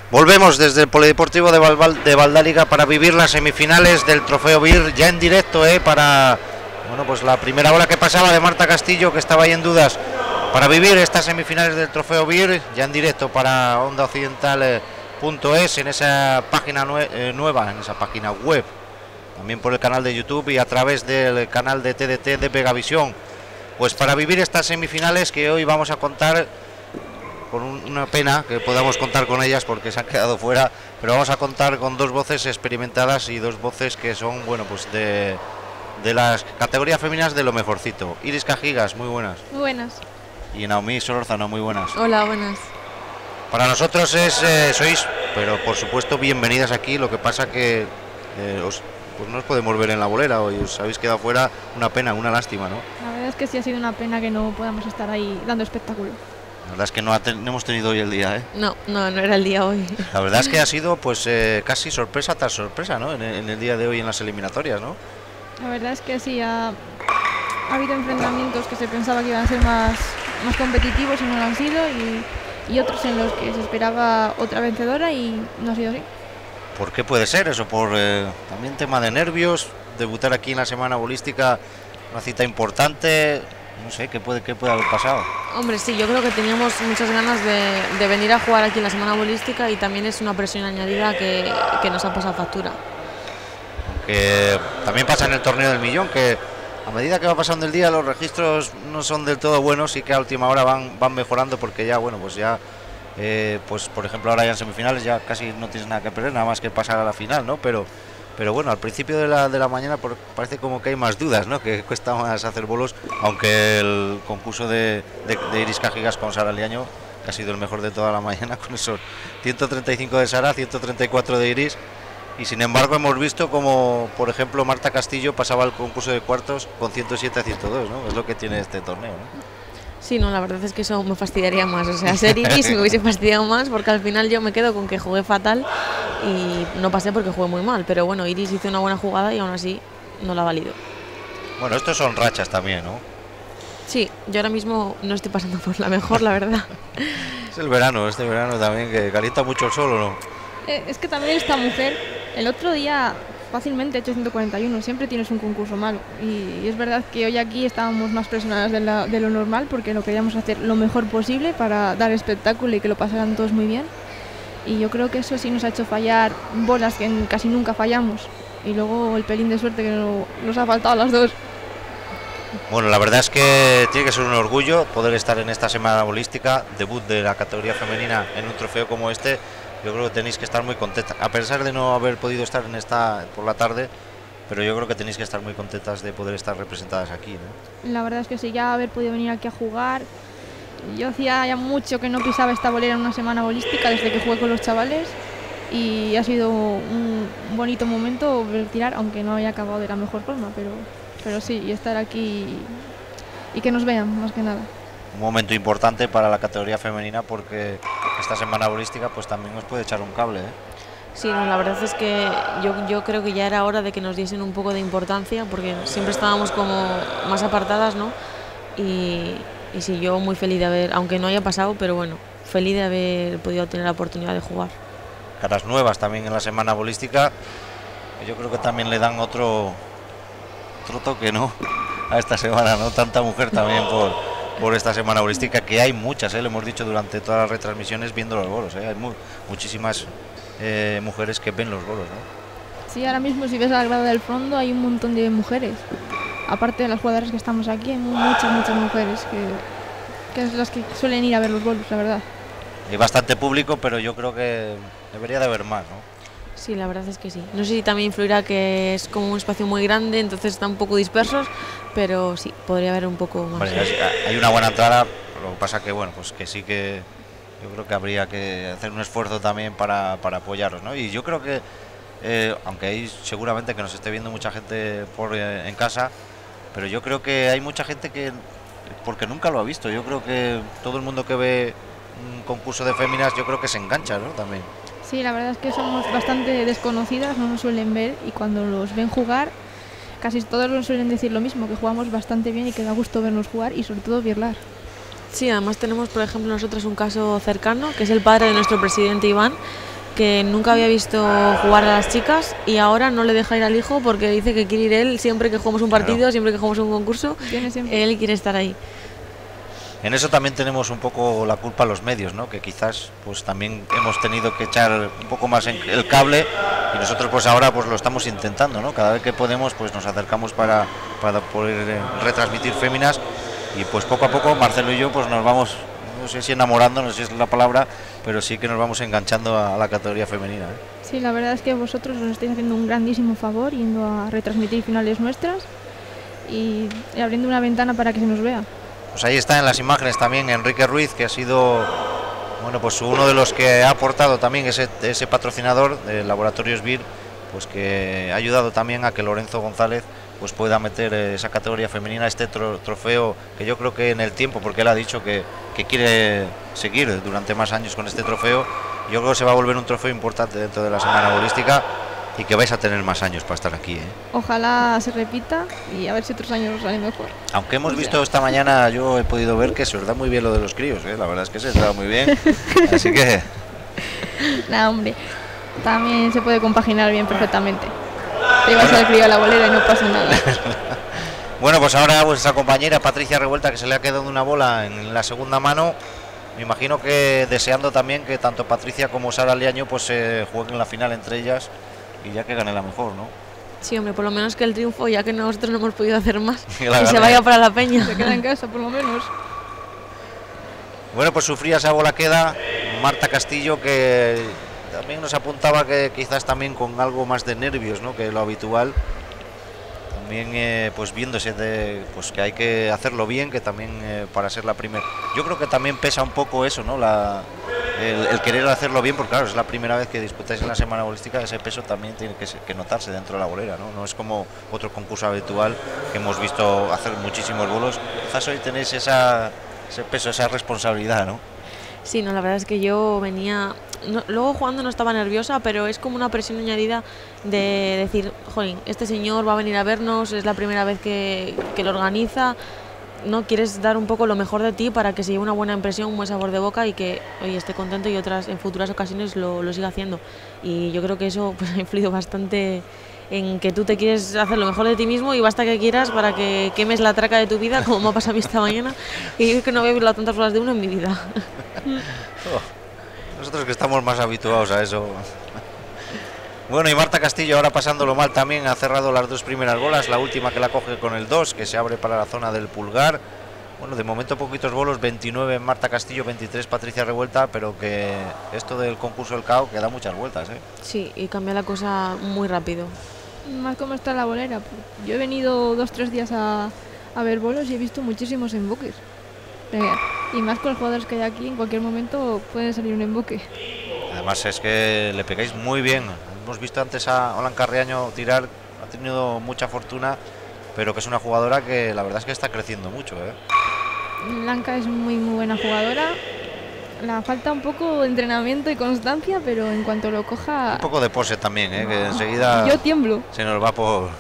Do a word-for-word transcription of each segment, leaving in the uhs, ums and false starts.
Volvemos desde el Polideportivo de, Valval, de Valdáliga para vivir las semifinales del Trofeo Beer ya en directo, eh, para bueno, pues la primera bola que pasaba de Marta Castillo, que estaba ahí en dudas, para vivir estas semifinales del Trofeo Beer ya en directo para onda occidental punto es, en esa página nue eh, nueva, en esa página web, también por el canal de YouTube y a través del canal de T D T de Vegavisión. Pues para vivir estas semifinales que hoy vamos a contar, con un, una pena que podamos contar con ellas porque se han quedado fuera, pero vamos a contar con dos voces experimentadas y dos voces que son, bueno, pues de, de las categorías femeninas de lo mejorcito. Iris Cajigas, muy buenas. Muy buenas. Y Naomi Solórzano, muy buenas. Hola, buenas. Para nosotros es, eh, sois, pero por supuesto bienvenidas aquí, lo que pasa que eh, os, pues no os podemos ver en la bolera, hoy os habéis quedado fuera, una pena, una lástima, ¿no? La verdad es que sí ha sido una pena que no podamos estar ahí dando espectáculo. La verdad es que no, ten, no hemos tenido hoy el día, ¿eh? No, no, no era el día hoy. La verdad es que ha sido pues eh, casi sorpresa tras sorpresa, ¿no? En el, en el día de hoy en las eliminatorias, ¿no? La verdad es que sí, ha, ha habido enfrentamientos que se pensaba que iban a ser más, más competitivos y no lo han sido, y, y otros en los que se esperaba otra vencedora y no ha sido así. ¿Por qué puede ser eso? Por eh, también tema de nervios, debutar aquí en la semana bolística, una cita importante. No sé, ¿qué puede, qué puede haber pasado? Hombre, sí, yo creo que teníamos muchas ganas de, de venir a jugar aquí en la semana bolística y también es una presión añadida que, que nos ha pasado factura. Que también pasa en el torneo del millón, que a medida que va pasando el día los registros no son del todo buenos y que a última hora van, van mejorando, porque ya, bueno, pues ya, eh, pues por ejemplo ahora ya en semifinales ya casi no tienes nada que perder, nada más que pasar a la final, ¿no? Pero... Pero bueno, al principio de la, de la mañana por, parece como que hay más dudas, ¿no? Que cuesta más hacer bolos, aunque el concurso de, de, de Iris Cajigas con Sara Liaño, que ha sido el mejor de toda la mañana, con esos ciento treinta y cinco de Sara, ciento treinta y cuatro de Iris, y sin embargo hemos visto como, por ejemplo, Marta Castillo pasaba el concurso de cuartos con ciento siete a ciento dos, ¿no? Es lo que tiene este torneo, ¿no? Sí, no, la verdad es que eso me fastidiaría más, o sea, ser Iris me hubiese fastidiado más porque al final yo me quedo con que jugué fatal y no pasé porque jugué muy mal, pero bueno, Iris hizo una buena jugada y aún así no la valido. Bueno, estos son rachas también, ¿no? Sí, yo ahora mismo no estoy pasando por la mejor, la verdad. Es el verano, este verano también, que calienta mucho el sol, ¿o no? Eh, es que también esta mujer, el otro día fácilmente ha hecho ciento cuarenta y uno, siempre tienes un concurso malo, y, y es verdad que hoy aquí estábamos más presionadas de, la, de lo normal porque lo queríamos hacer lo mejor posible para dar espectáculo y que lo pasaran todos muy bien, y yo creo que eso sí nos ha hecho fallar bolas que casi nunca fallamos, y luego el pelín de suerte que no, nos ha faltado a las dos. Bueno, la verdad es que tiene que ser un orgullo poder estar en esta semana bolística, debut de la categoría femenina en un trofeo como este. Yo creo que tenéis que estar muy contentas, a pesar de no haber podido estar en esta por la tarde, pero yo creo que tenéis que estar muy contentas de poder estar representadas aquí, ¿no? La verdad es que sí, ya haber podido venir aquí a jugar. Yo hacía ya mucho que no pisaba esta bolera en una semana bolística desde que jugué con los chavales, y ha sido un bonito momento ver tirar, aunque no haya acabado de la mejor forma, pero, pero sí, y estar aquí y, y que nos vean, más que nada. Un momento importante para la categoría femenina porque esta semana bolística pues también nos puede echar un cable, ¿eh? Sí, no, la verdad es que yo, yo creo que ya era hora de que nos diesen un poco de importancia porque siempre estábamos como más apartadas, ¿no? Y, y sí, yo muy feliz de haber, aunque no haya pasado, pero bueno, feliz de haber podido tener la oportunidad de jugar. Caras nuevas también en la semana bolística, yo creo que también le dan otro, otro toque, ¿no? A esta semana, ¿no? Tanta mujer también por... por esta semana bolística, que hay muchas, ¿eh? Lo hemos dicho durante todas las retransmisiones viendo los bolos, ¿eh? Hay mu muchísimas eh, mujeres que ven los bolos, ¿no? Sí, ahora mismo si ves a la grada del fondo hay un montón de mujeres, aparte de las jugadoras que estamos aquí, hay muchas, muchas mujeres que, que es las que suelen ir a ver los bolos, la verdad. Hay bastante público, pero yo creo que debería de haber más, ¿no? Sí, la verdad es que sí. No sé si también influirá que es como un espacio muy grande, entonces están un poco dispersos, pero sí, podría haber un poco más. Vale, hay una buena entrada, lo que pasa que bueno, pues que sí que yo creo que habría que hacer un esfuerzo también para, para apoyaros, ¿no? Y yo creo que, eh, aunque hay seguramente que nos esté viendo mucha gente por eh, en casa, pero yo creo que hay mucha gente que, porque nunca lo ha visto, yo creo que todo el mundo que ve un concurso de féminas, yo creo que se engancha, ¿no? También. Sí, la verdad es que somos bastante desconocidas, no nos suelen ver, y cuando los ven jugar, casi todos nos suelen decir lo mismo, que jugamos bastante bien y que da gusto vernos jugar y sobre todo birlar. Sí, además tenemos, por ejemplo, nosotros un caso cercano, que es el padre de nuestro presidente Iván, que nunca había visto jugar a las chicas y ahora no le deja ir al hijo porque dice que quiere ir él siempre que jugamos un partido, claro. Siempre que jugamos un concurso, él quiere estar ahí. En eso también tenemos un poco la culpa los medios, ¿no? Que quizás pues también hemos tenido que echar un poco más en el cable y nosotros pues ahora pues lo estamos intentando, ¿no? Cada vez que podemos pues nos acercamos para, para poder retransmitir féminas y pues poco a poco Marcelo y yo pues nos vamos, no sé si enamorando, no sé si es la palabra, pero sí que nos vamos enganchando a, a la categoría femenina, ¿eh? Sí, la verdad es que vosotros nos estáis haciendo un grandísimo favor yendo a retransmitir finales nuestras y, y abriendo una ventana para que se nos vea. Pues ahí está en las imágenes también Enrique Ruiz, que ha sido bueno pues uno de los que ha aportado también ese, ese patrocinador de Laboratorios B I R, pues que ha ayudado también a que Lorenzo González pues pueda meter esa categoría femenina, este tro, trofeo que yo creo que en el tiempo, porque él ha dicho que, que quiere seguir durante más años con este trofeo, yo creo que se va a volver un trofeo importante dentro de la semana bolística y que vais a tener más años para estar aquí, ¿eh? Ojalá se repita y a ver si otros años sale mejor. Aunque hemos visto esta mañana, yo he podido ver que se os da muy bien lo de los críos, ¿eh? La verdad es que se os da muy bien, así que... Nah, hombre, también se puede compaginar bien perfectamente. Te ibas al crío a la bolera y no pasa nada. Bueno, pues ahora vuestra compañera Patricia Revuelta, que se le ha quedado una bola en la segunda mano, me imagino que deseando también que tanto Patricia como Sara Liaño pues se eh, jueguen la final entre ellas y ya que gane la mejor, ¿no? Sí, hombre, por lo menos que el triunfo, ya que nosotros no hemos podido hacer más, y se vaya para la peña. Se queda en casa, por lo menos. Bueno, pues sufría esa bola queda Marta Castillo, que también nos apuntaba que quizás también con algo más de nervios, ¿no?, que lo habitual. También eh, pues viéndose de, pues que hay que hacerlo bien, que también eh, para ser la primera. Yo creo que también pesa un poco eso, ¿no? La, el, el querer hacerlo bien, porque claro, es la primera vez que disputáis en la semana bolística, ese peso también tiene que, que notarse dentro de la bolera, ¿no? No es como otro concurso habitual que hemos visto hacer muchísimos bolos. Quizás hoy tenéis esa, ese peso, esa responsabilidad, ¿no? Sí, no, la verdad es que yo venía... No, luego jugando no estaba nerviosa, pero es como una presión añadida de decir, joder, este señor va a venir a vernos, es la primera vez que, que lo organiza, no quieres dar un poco lo mejor de ti para que se lleve una buena impresión, un buen sabor de boca y que oye, esté contento y otras en futuras ocasiones lo, lo siga haciendo. Y yo creo que eso pues, ha influido bastante en que tú te quieres hacer lo mejor de ti mismo y basta que quieras para que quemes la traca de tu vida, como me ha pasado a mí esta mañana, y yo que no había visto tantas horas de uno en mi vida. Oh, nosotros que estamos más habituados a eso. Bueno, y Marta Castillo ahora pasándolo mal también, ha cerrado las dos primeras bolas, la última que la coge con el dos, que se abre para la zona del pulgar. Bueno, de momento poquitos bolos, veintinueve Marta Castillo, veintitrés Patricia Revuelta, pero que esto del concurso del C A O que da muchas vueltas, ¿eh? Sí, y cambia la cosa muy rápido. Más cómo está la bolera. Yo he venido dos tres días a, a ver bolos y he visto muchísimos emboques. Y más con los jugadores que hay aquí, en cualquier momento puede salir un emboque. Además es que le pegáis muy bien. Hemos visto antes a Olan Carreaño tirar, ha tenido mucha fortuna, pero que es una jugadora que la verdad es que está creciendo mucho, ¿eh? Blanca es muy muy buena jugadora. La falta un poco de entrenamiento y constancia, pero en cuanto lo coja... Un poco de pose también, ¿eh? Que enseguida... Yo tiemblo. Se nos va por...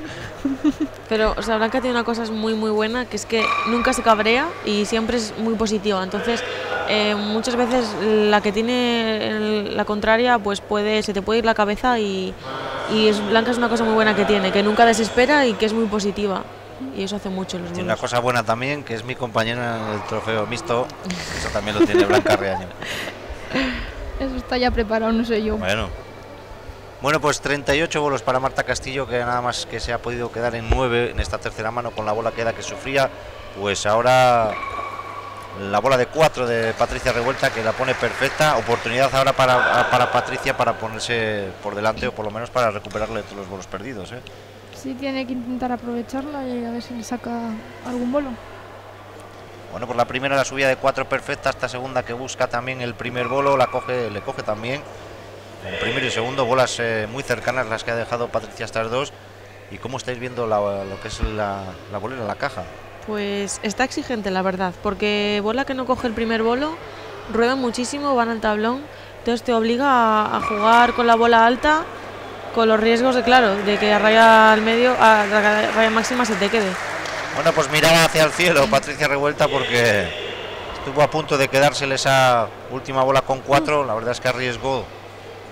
Pero, o sea, Blanca tiene una cosa muy muy buena, que es que nunca se cabrea y siempre es muy positiva. Entonces, eh, muchas veces la que tiene el, la contraria, pues puede se te puede ir la cabeza y, y es, Blanca es una cosa muy buena que tiene, que nunca desespera y que es muy positiva. Y eso hace mucho los Tiene bolos. una cosa buena también, que es mi compañera en el trofeo mixto. Eso también lo tiene Blanca Reaño. Eso está ya preparado, no sé yo. Bueno. Bueno, pues treinta y ocho bolos para Marta Castillo, que nada más que se ha podido quedar en nueve en esta tercera mano con la bola queda que sufría. Pues ahora la bola de cuatro de Patricia Revuelta, que la pone perfecta. Oportunidad ahora para, para Patricia para ponerse por delante o por lo menos para recuperarle todos los bolos perdidos, ¿eh? Sí, tiene que intentar aprovecharla y a ver si le saca algún bolo. Bueno, pues la primera la subida de cuatro perfecta, esta segunda que busca también el primer bolo, la coge, le coge también. El primero y segundo, bolas eh, muy cercanas las que ha dejado Patricia estas dos. ¿Y cómo estáis viendo la, lo que es la, la bolera, la caja? Pues está exigente, la verdad, porque bola que no coge el primer bolo, rueda muchísimo, van al tablón, entonces te obliga a, a jugar con la bola alta, con los riesgos de, claro, de que a raya al medio, a raya máxima se te quede. Bueno, pues miraba hacia el cielo Patricia Revuelta, porque estuvo a punto de quedársele esa última bola con cuatro. La verdad es que arriesgó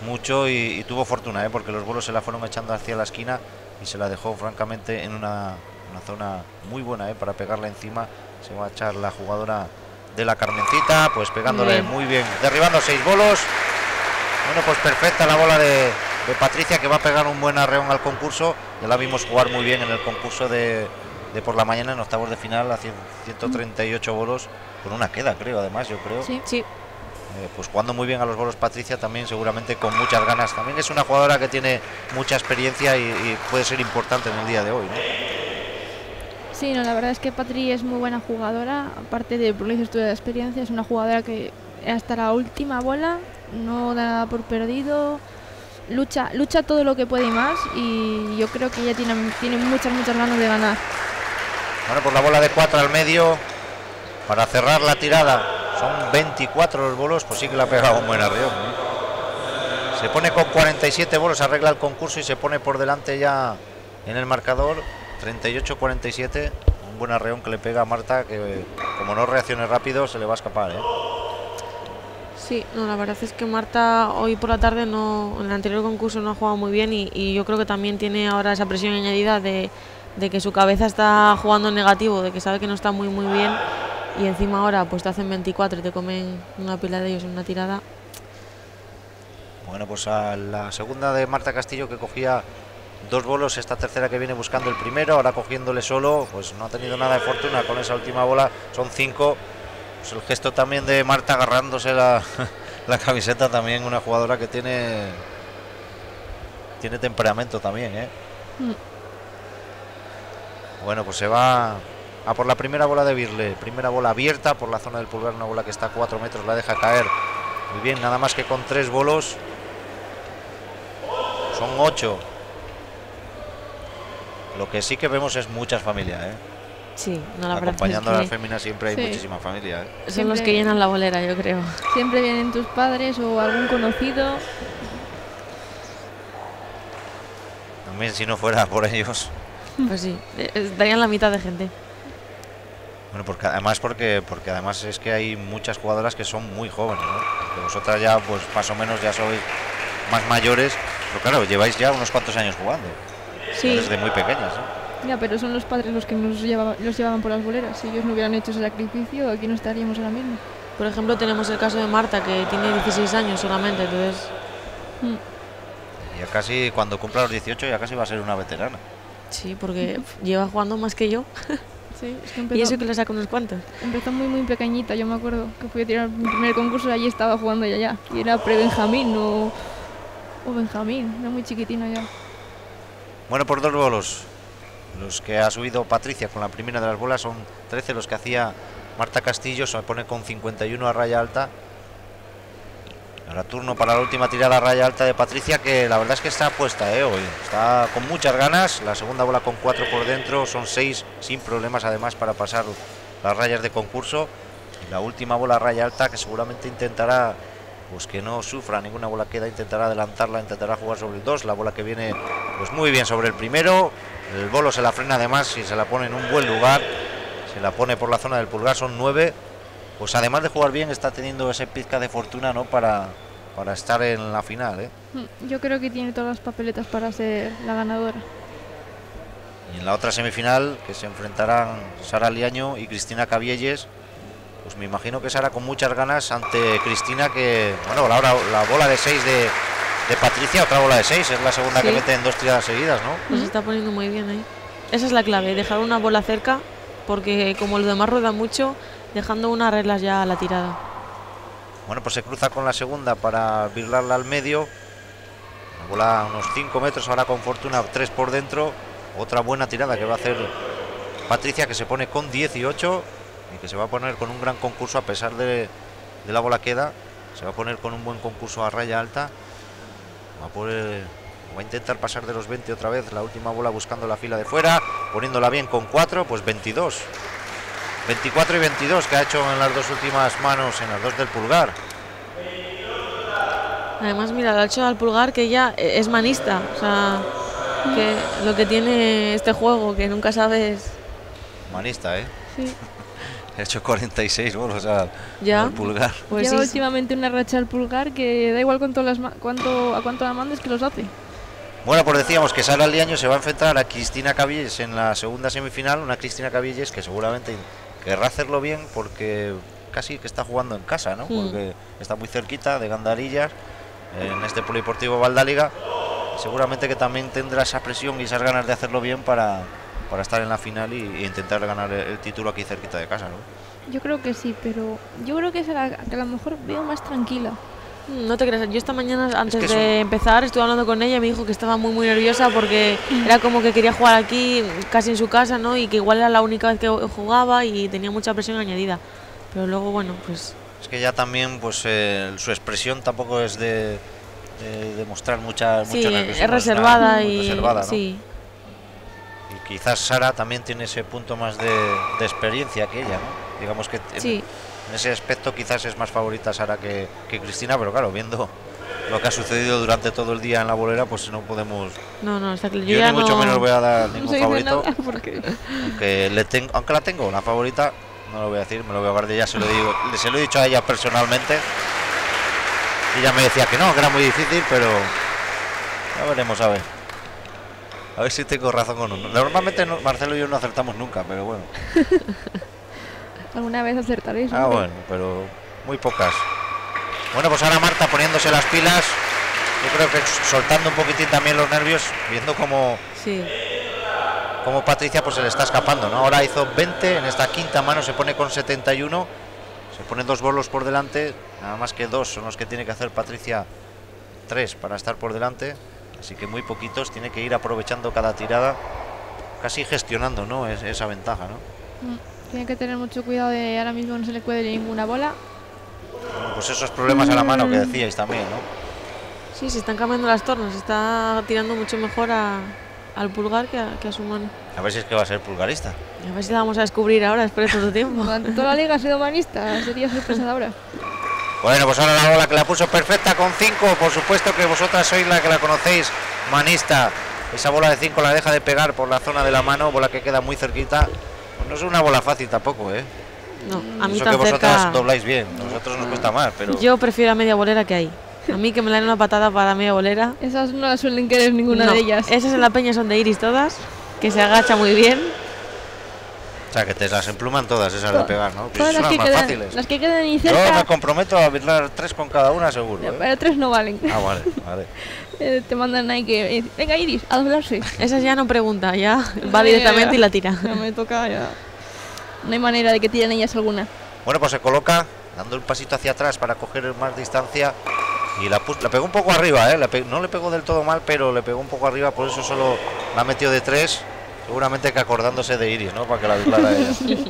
mucho y, y tuvo fortuna, ¿eh? Porque los bolos se la fueron echando hacia la esquina y se la dejó francamente en una, una zona muy buena, ¿eh? Para pegarla encima. Se va a echar la jugadora de la Carmencita, pues pegándole muy bien, muy bien. Derribando seis bolos. Bueno, pues perfecta la bola de, de Patricia, que va a pegar un buen arreón al concurso. Ya la vimos jugar muy bien en el concurso de, de por la mañana, en octavos de final, a ciento treinta y ocho bolos, con una queda, creo, además, yo creo. Sí, sí. Eh, pues jugando muy bien a los bolos Patricia, también seguramente con muchas ganas. También es una jugadora que tiene mucha experiencia y, y puede ser importante en el día de hoy, ¿no? Sí, no, la verdad es que Patri es muy buena jugadora, aparte de, por lo que dices tú, de la experiencia, es una jugadora que hasta la última bola no da por perdido, lucha lucha todo lo que puede y más, y yo creo que ella tiene, tiene muchas, muchas ganas de ganar. Bueno, pues la bola de cuatro al medio para cerrar la tirada. Son veinticuatro los bolos, pues sí que le ha pegado un buen arreón, ¿no? Se pone con cuarenta y siete bolos, arregla el concurso y se pone por delante ya en el marcador. treinta y ocho cuarenta y siete, un buen arreón que le pega a Marta, que como no reaccione rápido se le va a escapar, ¿eh? Sí, no, la verdad es que Marta hoy por la tarde, no, en el anterior concurso no ha jugado muy bien y, y yo creo que también tiene ahora esa presión añadida de, de que su cabeza está jugando en negativo, de que sabe que no está muy muy bien, y encima ahora pues te hacen veinticuatro y te comen una pila de ellos en una tirada. Bueno, pues a la segunda de Marta Castillo, que cogía dos bolos, esta tercera que viene buscando el primero, ahora cogiéndole solo, pues no ha tenido nada de fortuna con esa última bola, son cinco. Pues el gesto también de Marta agarrándose la, la camiseta, también una jugadora que tiene tiene temperamento también, ¿eh? Mm. Bueno, pues se va a por la primera bola de Birle, primera bola abierta por la zona del pulgar, una bola que está a cuatro metros, la deja caer muy bien, nada más que con tres bolos, son ocho. Lo que sí que vemos es muchas familias, ¿eh? Sí, no, la acompañando verdad es que a la fémina siempre hay sí. muchísima familia, ¿eh? Son siempre, los que llenan la bolera, yo creo. Siempre vienen tus padres o algún conocido. También si no fuera por ellos. Pues sí, darían la mitad de gente. Bueno, porque además porque porque además es que hay muchas jugadoras que son muy jóvenes, ¿no? Porque vosotras ya pues más o menos ya sois más mayores, pero claro, lleváis ya unos cuantos años jugando. Sí. Desde muy pequeñas, ¿no? Ya, pero son los padres los que nos llevaba, los llevaban por las boleras. Si ellos no hubieran hecho ese sacrificio, aquí no estaríamos ahora mismo. Por ejemplo, tenemos el caso de Marta, que tiene dieciséis años solamente, entonces... Mm. Ya casi, cuando cumpla los dieciocho, ya casi va a ser una veterana. Sí, porque lleva jugando más que yo. Sí, es que empezó, y eso que le saca unos cuantos. Empezó muy, muy pequeñita, yo me acuerdo que fui a tirar mi primer concurso y allí estaba jugando ya ya. Y era pre-Benjamín o, o Benjamín, era muy chiquitina ya. Bueno, por dos bolos. Los que ha subido Patricia con la primera de las bolas son trece, los que hacía Marta Castillo, se pone con cincuenta y uno a raya alta. Ahora turno para la última tirada a raya alta de Patricia, que la verdad es que está puesta, ¿eh? Hoy está con muchas ganas. La segunda bola con cuatro por dentro, son seis sin problemas además para pasar las rayas de concurso. Y la última bola a raya alta, que seguramente intentará, pues que no sufra ninguna bola queda, intentará adelantarla, intentará jugar sobre el dos. La bola que viene pues muy bien sobre el primero. El bolo se la frena además y se la pone en un buen lugar. Se la pone por la zona del pulgar, son nueve. Pues además de jugar bien, está teniendo ese pizca de fortuna, ¿no? Para, para estar en la final, ¿eh? Yo creo que tiene todas las papeletas para ser la ganadora. Y en la otra semifinal, que se enfrentarán Sara Liaño y Cristina Cabielles, pues me imagino que Sara con muchas ganas ante Cristina, que, bueno, la, la bola de seis de, de Patricia, otra bola de seis, es la segunda sí. que mete en dos tiradas seguidas, ¿no? Pues se está poniendo muy bien ahí. Esa es la clave, dejar una bola cerca, porque como los demás ruedan mucho, dejando una reglas ya a la tirada. Bueno, pues se cruza con la segunda para virlarla al medio. La bola a unos cinco metros, ahora con fortuna, tres por dentro. Otra buena tirada que va a hacer Patricia, que se pone con dieciocho y que se va a poner con un gran concurso a pesar de, de la bola queda. Se va a poner con un buen concurso a raya alta. Va a, poder, va a intentar pasar de los veinte otra vez. La última bola buscando la fila de fuera, poniéndola bien con cuatro, pues veintidós. veinticuatro y veintidós que ha hecho en las dos últimas manos, en las dos del pulgar. Además, mira, lo ha hecho al pulgar, que ella es manista. O sea, que lo que tiene este juego, que nunca sabes. Manista, ¿eh? Sí. He hecho cuarenta y seis bolos al, ¿Ya? al pulgar. Pues Lleva sí. últimamente una racha al pulgar que da igual cuánto las, cuánto, a cuánto la mandes que los hace. Bueno, pues decíamos que Sara Liaño se va a enfrentar a Cristina Cabilles en la segunda semifinal, una Cristina Cabilles que seguramente querrá hacerlo bien porque casi que está jugando en casa, ¿no? Hmm. Porque está muy cerquita de Gandarillas, en este polideportivo Valdáliga. Seguramente que también tendrá esa presión y esas ganas de hacerlo bien para, para estar en la final y, y intentar ganar el, el título aquí cerquita de casa, ¿no? Yo creo que sí, pero yo creo que es la que a lo mejor veo más tranquila. No te creas, yo esta mañana antes que de eso- empezar estuve hablando con ella y me dijo que estaba muy muy nerviosa porque era como que quería jugar aquí casi en su casa, ¿no? Y que igual era la única vez que jugaba y tenía mucha presión añadida. Pero luego, bueno, pues Es que ya también, pues eh, su expresión tampoco es de, de, de mostrar mucha, sí, mucho es nerviosismo, reservada una- muy y reservada, ¿no? sí, Y quizás Sara también tiene ese punto más de, de experiencia que ella, ¿no? Digamos que en, sí. en ese aspecto quizás es más favorita Sara que, que Cristina, pero claro, viendo lo que ha sucedido durante todo el día en la bolera, pues no podemos... No, no, está claro. Yo, ya ni mucho no- menos voy a dar No ningún se dice favorito, nada porque aunque, le tengo, aunque la tengo, la favorita, no lo voy a decir, me lo voy a guardar, ya se lo, digo, se lo he dicho a ella personalmente. Y ella me decía que no, que era muy difícil, pero ya veremos, a ver. A ver si tengo razón o no. Normalmente no, Marcelo y yo no acertamos nunca, pero bueno. alguna vez acertaréis. Ah, hombre. bueno, pero muy pocas. Bueno, pues ahora Marta poniéndose las pilas. Yo creo que soltando un poquitín también los nervios, viendo cómo, Sí, cómo Patricia pues se le está escapando, ¿no? Ahora hizo veinte, en esta quinta mano se pone con setenta y uno. Se ponen dos bolos por delante, nada más que dos son los que tiene que hacer Patricia, tres para estar por delante, así que muy poquitos, tiene que ir aprovechando cada tirada, casi gestionando, ¿no? Es, esa ventaja, ¿no? Mm, Tiene que tener mucho cuidado de ahora mismo no se le cuele ninguna bola. Bueno, pues esos problemas a la mano que decíais también, ¿no? sí, se están cambiando las tornas, está tirando mucho mejor a- al pulgar que a, que a su mano. A ver si es que va a ser pulgarista. A ver si la vamos a descubrir ahora después de tanto tiempo. Durante toda la liga ha sido manista, sería sorpresa de ahora. Bueno, pues ahora la bola que la puso perfecta con cinco, por supuesto que vosotras sois la que la conocéis, manista. Esa bola de cinco la deja de pegar por la zona de la mano, bola que queda muy cerquita. Pues no es una bola fácil tampoco, ¿eh? No, a mí Eso que tan vosotras cerca. dobláis bien, nosotros nos cuesta más, pero... Yo prefiero a media bolera que hay. A mí que me la den una patada para media bolera. Esas no las suelen querer ninguna No, de ellas. Esas en la peña son de Iris todas, que se agacha muy bien. O sea, que te las empluman todas esas de pegar, ¿no? Pues Todas son las que, más quedan, fáciles. las que quedan y Yo me cerca, comprometo a bailar tres con cada una seguro, ¿eh? pero tres no valen. Ah, vale, vale. Eh, te mandan ahí que, eh, venga Iris, a doblarse. Esas ya no pregunta, ya va Ya, directamente ya. y la tira. Ya me toca, ya. No hay manera de que tiren ellas alguna. Bueno, pues se coloca dando un pasito hacia atrás para coger más distancia y la, pu- la pegó un poco arriba, ¿eh? La pe- no le pegó del todo mal, pero le pegó un poco arriba, por eso solo la metió de tres, seguramente que acordándose de Iris, ¿no? Para que la bailara ella.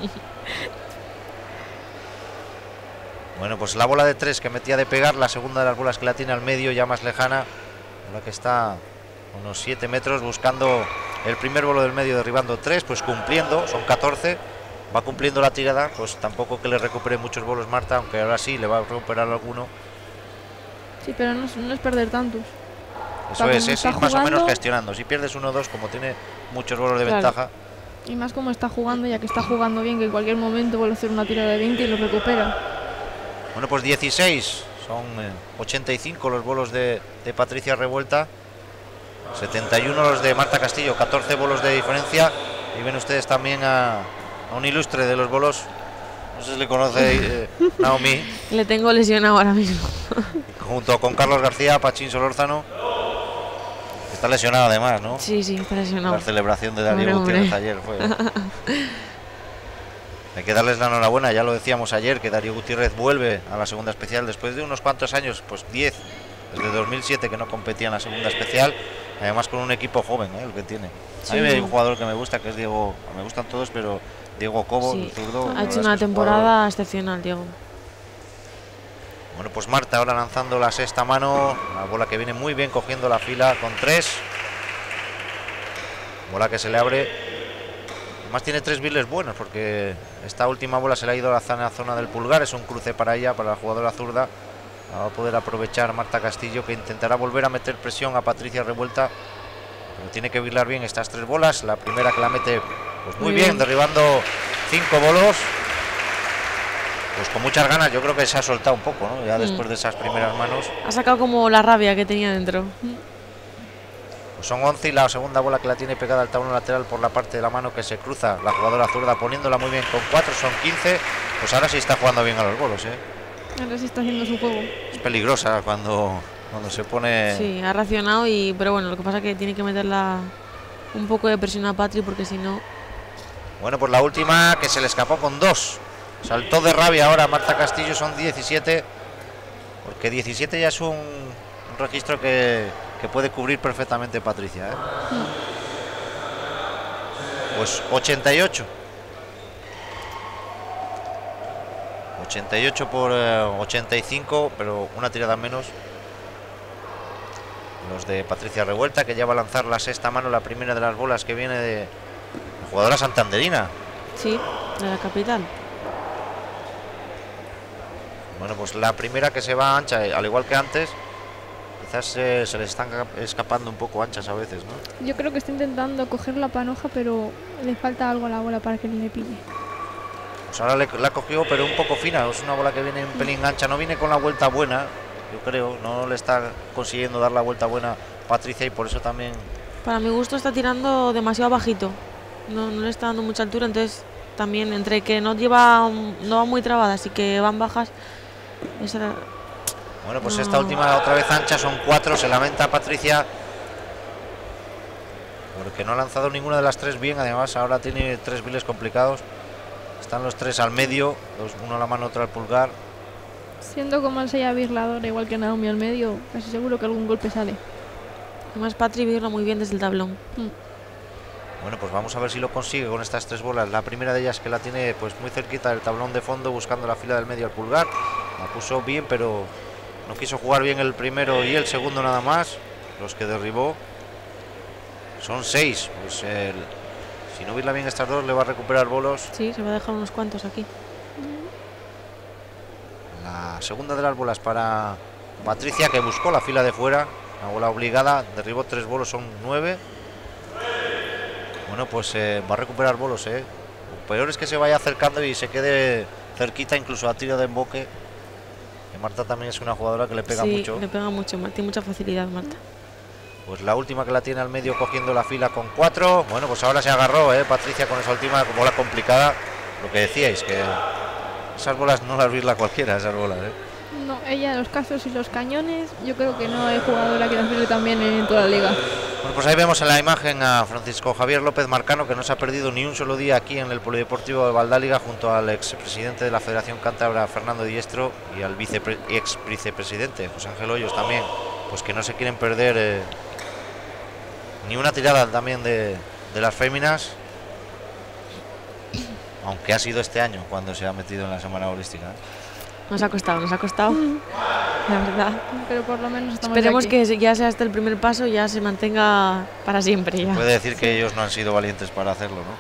Bueno, pues la bola de tres que metía de pegar, la segunda de las bolas que la tiene al medio, ya más lejana, la que está a unos siete metros buscando el primer bolo del medio, derribando tres, pues cumpliendo, son catorce, va cumpliendo la tirada, pues tampoco que le recupere muchos bolos Marta, aunque ahora sí le va a recuperar alguno. Sí, pero no es, no es perder tantos. Eso Como es, es está ir más o menos jugando- gestionando. Si pierdes uno o dos, como tiene muchos bolos de Claro. ventaja, Y más como está jugando, ya que está jugando bien, que en cualquier momento vuelve a hacer una tirada de veinte y lo recupera. bueno, pues dieciséis, son eh, ochenta y cinco los bolos de, de Patricia Revuelta, setenta y uno los de Marta Castillo, catorce bolos de diferencia. Y ven ustedes también a, a un ilustre de los bolos, no sé si le conoce, eh, Naomi, Le tengo lesionado ahora mismo. junto con Carlos García, Pachín Solórzano, que está lesionado además, ¿no? Sí, sí, está lesionado. La celebración de Darío Hombre, Gutiérrez hombre. ayer fue. Hay que darles la enhorabuena, ya lo decíamos ayer, que Darío Gutiérrez vuelve a la segunda especial después de unos cuantos años, pues diez, desde dos mil siete que no competía en la segunda especial, además con un equipo joven, ¿eh? El que tiene. A Sí, mí hay no. un jugador que me gusta, que es Diego, me gustan todos, pero Diego Cobo, Sí, el zurdo, la ha verdad hecho es una que es un temporada jugador. excepcional, Diego. Bueno, pues Marta ahora lanzando la sexta mano, la bola que viene muy bien cogiendo la fila con tres, bola que se le abre. Además tiene tres biles buenos porque esta última bola se le ha ido a la zona, zona del pulgar, es un cruce para ella, para la jugadora zurda. La va a poder aprovechar Marta Castillo, que intentará volver a meter presión a Patricia Revuelta, pero tiene que bilar bien estas tres bolas. La primera que la mete pues muy, Muy bien, bien. derribando cinco bolos. pues con muchas ganas. Yo creo que se ha soltado un poco, ¿no? Ya mm. después de esas primeras manos. Ha sacado como la rabia que tenía dentro. Pues son once y la segunda bola que la tiene pegada al tablón lateral por la parte de la mano que se cruza la jugadora zurda poniéndola muy bien con cuatro, son quince. Pues ahora sí está jugando bien a los bolos, ¿eh? Ahora sí está haciendo su juego. Es peligrosa cuando, cuando se pone... Sí, ha racionado, y pero bueno, lo que pasa es que tiene que meterla un poco de presión a Patri porque si no... Bueno, pues la última que se le escapó con dos. Saltó de rabia ahora Marta Castillo, son diecisiete. Porque diecisiete ya es un, un registro que, que puede cubrir perfectamente Patricia, ¿eh? Mm. Pues ochenta y ocho. ochenta y ocho por eh, ochenta y cinco, pero una tirada menos. Los de Patricia Revuelta, que ya va a lanzar la sexta mano, la primera de las bolas que viene de la jugadora santanderina. Sí, de la capital. Bueno, pues la primera que se va ancha, al igual que antes. Quizás eh, se le están escapando un poco anchas a veces, ¿no? Yo creo que está intentando coger la panoja, pero le falta algo a la bola para que le pille. Pues ahora le, la cogió, pero un poco fina. Es una bola que viene un pelín ancha. No viene con la vuelta buena, yo creo. No le está consiguiendo dar la vuelta buena Patricia, y por eso también... Para mi gusto está tirando demasiado bajito. No, no le está dando mucha altura, entonces también entre que no lleva, no va muy trabadas y que van bajas. Esa... Bueno, pues no. Esta última otra vez ancha, son cuatro. Se lamenta Patricia porque no ha lanzado ninguna de las tres bien. Además ahora tiene tres viles complicados. Están los tres al medio, dos, uno a la mano, otro al pulgar. Siendo como el sella birladora, igual que Naomi al medio, casi seguro que algún golpe sale. Además Patri birla muy bien desde el tablón. Mm. Bueno, pues vamos a ver si lo consigue con estas tres bolas. La primera de ellas que la tiene pues muy cerquita del tablón de fondo, buscando la fila del medio al pulgar. La puso bien, pero no quiso jugar bien el primero y el segundo nada más. Los que derribó son seis. Pues el... si no birla bien estas dos, le va a recuperar bolos. Sí, se va a dejar unos cuantos aquí. La segunda de las bolas para Patricia, que buscó la fila de fuera. Una bola obligada, derribó tres bolos, son nueve. Bueno, pues eh, va a recuperar bolos, ¿eh? Lo peor es que se vaya acercando y se quede cerquita, incluso a tiro de emboque. Que Marta también es una jugadora que le pega sí, mucho. le pega mucho, tiene mucha facilidad Marta. Pues la última que la tiene al medio cogiendo la fila con cuatro. Bueno, pues ahora se agarró, ¿eh? Patricia con esa última bola complicada. Lo que decíais, que esas bolas no las birla cualquiera, esas bolas, ¿eh? No, ella los cazos y los cañones, yo creo que no hay jugadora que las birle también en toda la liga. Bueno, pues ahí vemos en la imagen a Francisco Javier López Marcano, que no se ha perdido ni un solo día aquí en el Polideportivo de Valdáliga, junto al expresidente de la Federación Cántabra, Fernando Diestro, y al vicepre ex vicepresidente, José Ángel Hoyos también, pues que no se quieren perder eh, ni una tirada también de, de las féminas, aunque ha sido este año cuando se ha metido en la semana holística, ¿eh? Nos ha costado, nos ha costado, mm. la verdad. Pero por lo menos estamos Esperemos aquí. Que ya sea hasta el primer paso, ya se mantenga para siempre. Ya. Puede decir que ellos no han sido valientes para hacerlo, ¿no?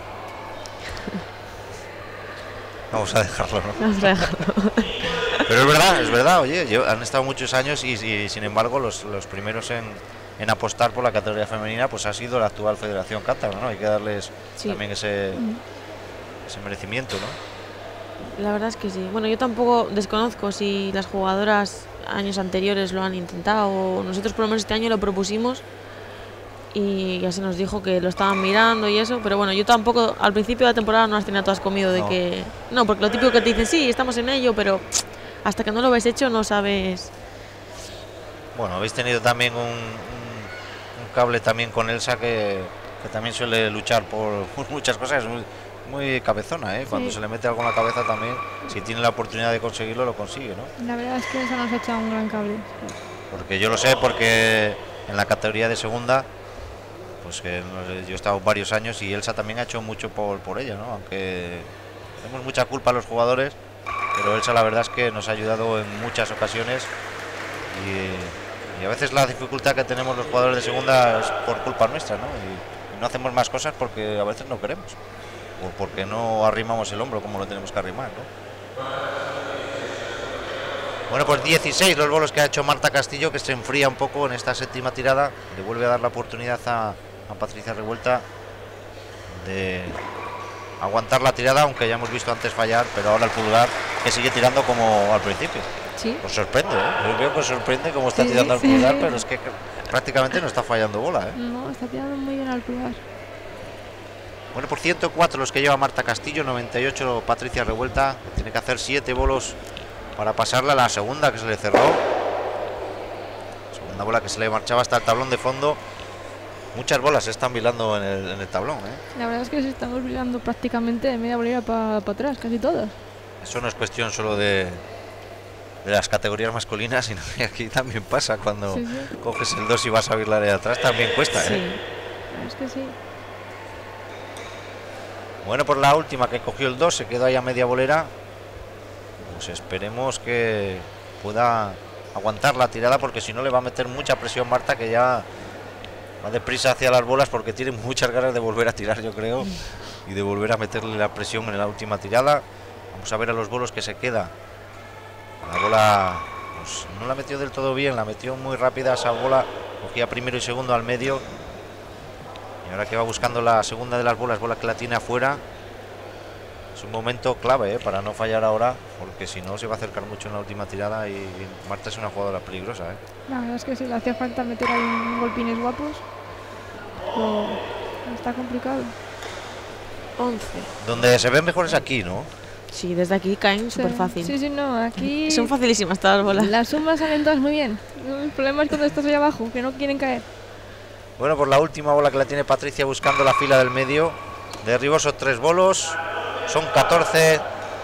Vamos a dejarlo, ¿no? Vamos a dejarlo. Pero es verdad, es verdad, oye, yo, han estado muchos años y, y sin embargo los, los primeros en, en apostar por la categoría femenina pues ha sido la actual Federación Cántabra, ¿no? Hay que darles sí. también ese, mm. ese merecimiento, ¿no? La verdad es que sí. Bueno, yo tampoco desconozco si las jugadoras años anteriores lo han intentado. Nosotros por lo menos este año lo propusimos y ya se nos dijo que lo estaban mirando y eso, pero bueno, yo tampoco al principio de la temporada no las tenía todas conmigo de no. que... No, porque lo típico que te dicen, sí, estamos en ello, pero hasta que no lo ves hecho no sabes... Bueno, habéis tenido también un, un, un cable también con Elsa que, que también suele luchar por, por muchas cosas, muy, muy cabezona, ¿eh? Cuando sí. se le mete algo en la cabeza también, si tiene la oportunidad de conseguirlo, lo consigue, ¿no? La verdad es que Elsa nos ha echado un gran cable. Porque yo lo sé, porque en la categoría de segunda, pues que yo he estado varios años y Elsa también ha hecho mucho por, por ella, ¿no? Aunque tenemos mucha culpa a los jugadores, pero Elsa la verdad es que nos ha ayudado en muchas ocasiones y, y a veces la dificultad que tenemos los jugadores de segunda es por culpa nuestra, ¿no? Y, y no hacemos más cosas porque a veces no queremos o porque no arrimamos el hombro como lo tenemos que arrimar, ¿no? Bueno, pues dieciséis los bolos que ha hecho Marta Castillo, que se enfría un poco en esta séptima tirada. Le vuelve a dar la oportunidad a, a Patricia Revuelta de aguantar la tirada, aunque ya hemos visto antes fallar, pero ahora el pulgar que sigue tirando como al principio. Sí. Os sorprende, ¿eh? Yo creo que os sorprende cómo está Sí, tirando al sí. pulgar, pero es que prácticamente no está fallando bola, ¿eh? No, está tirando muy bien al pulgar. Bueno, por ciento cuatro los que lleva Marta Castillo, noventa y ocho Patricia Revuelta. Tiene que hacer siete bolos para pasarla. La segunda que se le cerró. Segunda bola que se le marchaba hasta el tablón de fondo. Muchas bolas se están vilando en el, en el tablón, ¿eh? La verdad es que se estamos vilando prácticamente de media bolera para pa atrás, casi todas. Eso no es cuestión solo de, de las categorías masculinas, sino que aquí también pasa cuando Sí, sí. coges el dos y vas a virlar de atrás, también cuesta, Sí. ¿eh? Es que sí. Bueno, por la última que cogió el dos, se quedó ahí a media bolera. Pues esperemos que pueda aguantar la tirada, porque si no le va a meter mucha presión Marta, que ya va deprisa hacia las bolas porque tiene muchas ganas de volver a tirar, yo creo, y de volver a meterle la presión en la última tirada. Vamos a ver a los bolos que se queda. La bola pues, no la metió del todo bien, la metió muy rápida esa bola, cogía primero y segundo al medio. Y ahora que va buscando la segunda de las bolas, bola que la tiene afuera. Es un momento clave, ¿eh? Para no fallar ahora, porque si no se va a acercar mucho en la última tirada y Marta es una jugadora peligrosa, ¿eh? La verdad es que sí, le hacía falta meter ahí un golpines guapos. Pero está complicado. once. Donde se ven mejor es aquí, ¿no? Sí, desde aquí caen súper fácil. Sí, sí, no, aquí Son facilísimas todas las bolas. las sumas salen todas muy bien. El problema es cuando estás ahí abajo, que no quieren caer. Bueno, por la última bola que la tiene Patricia buscando la fila del medio. Derribó esos tres bolos. Son catorce.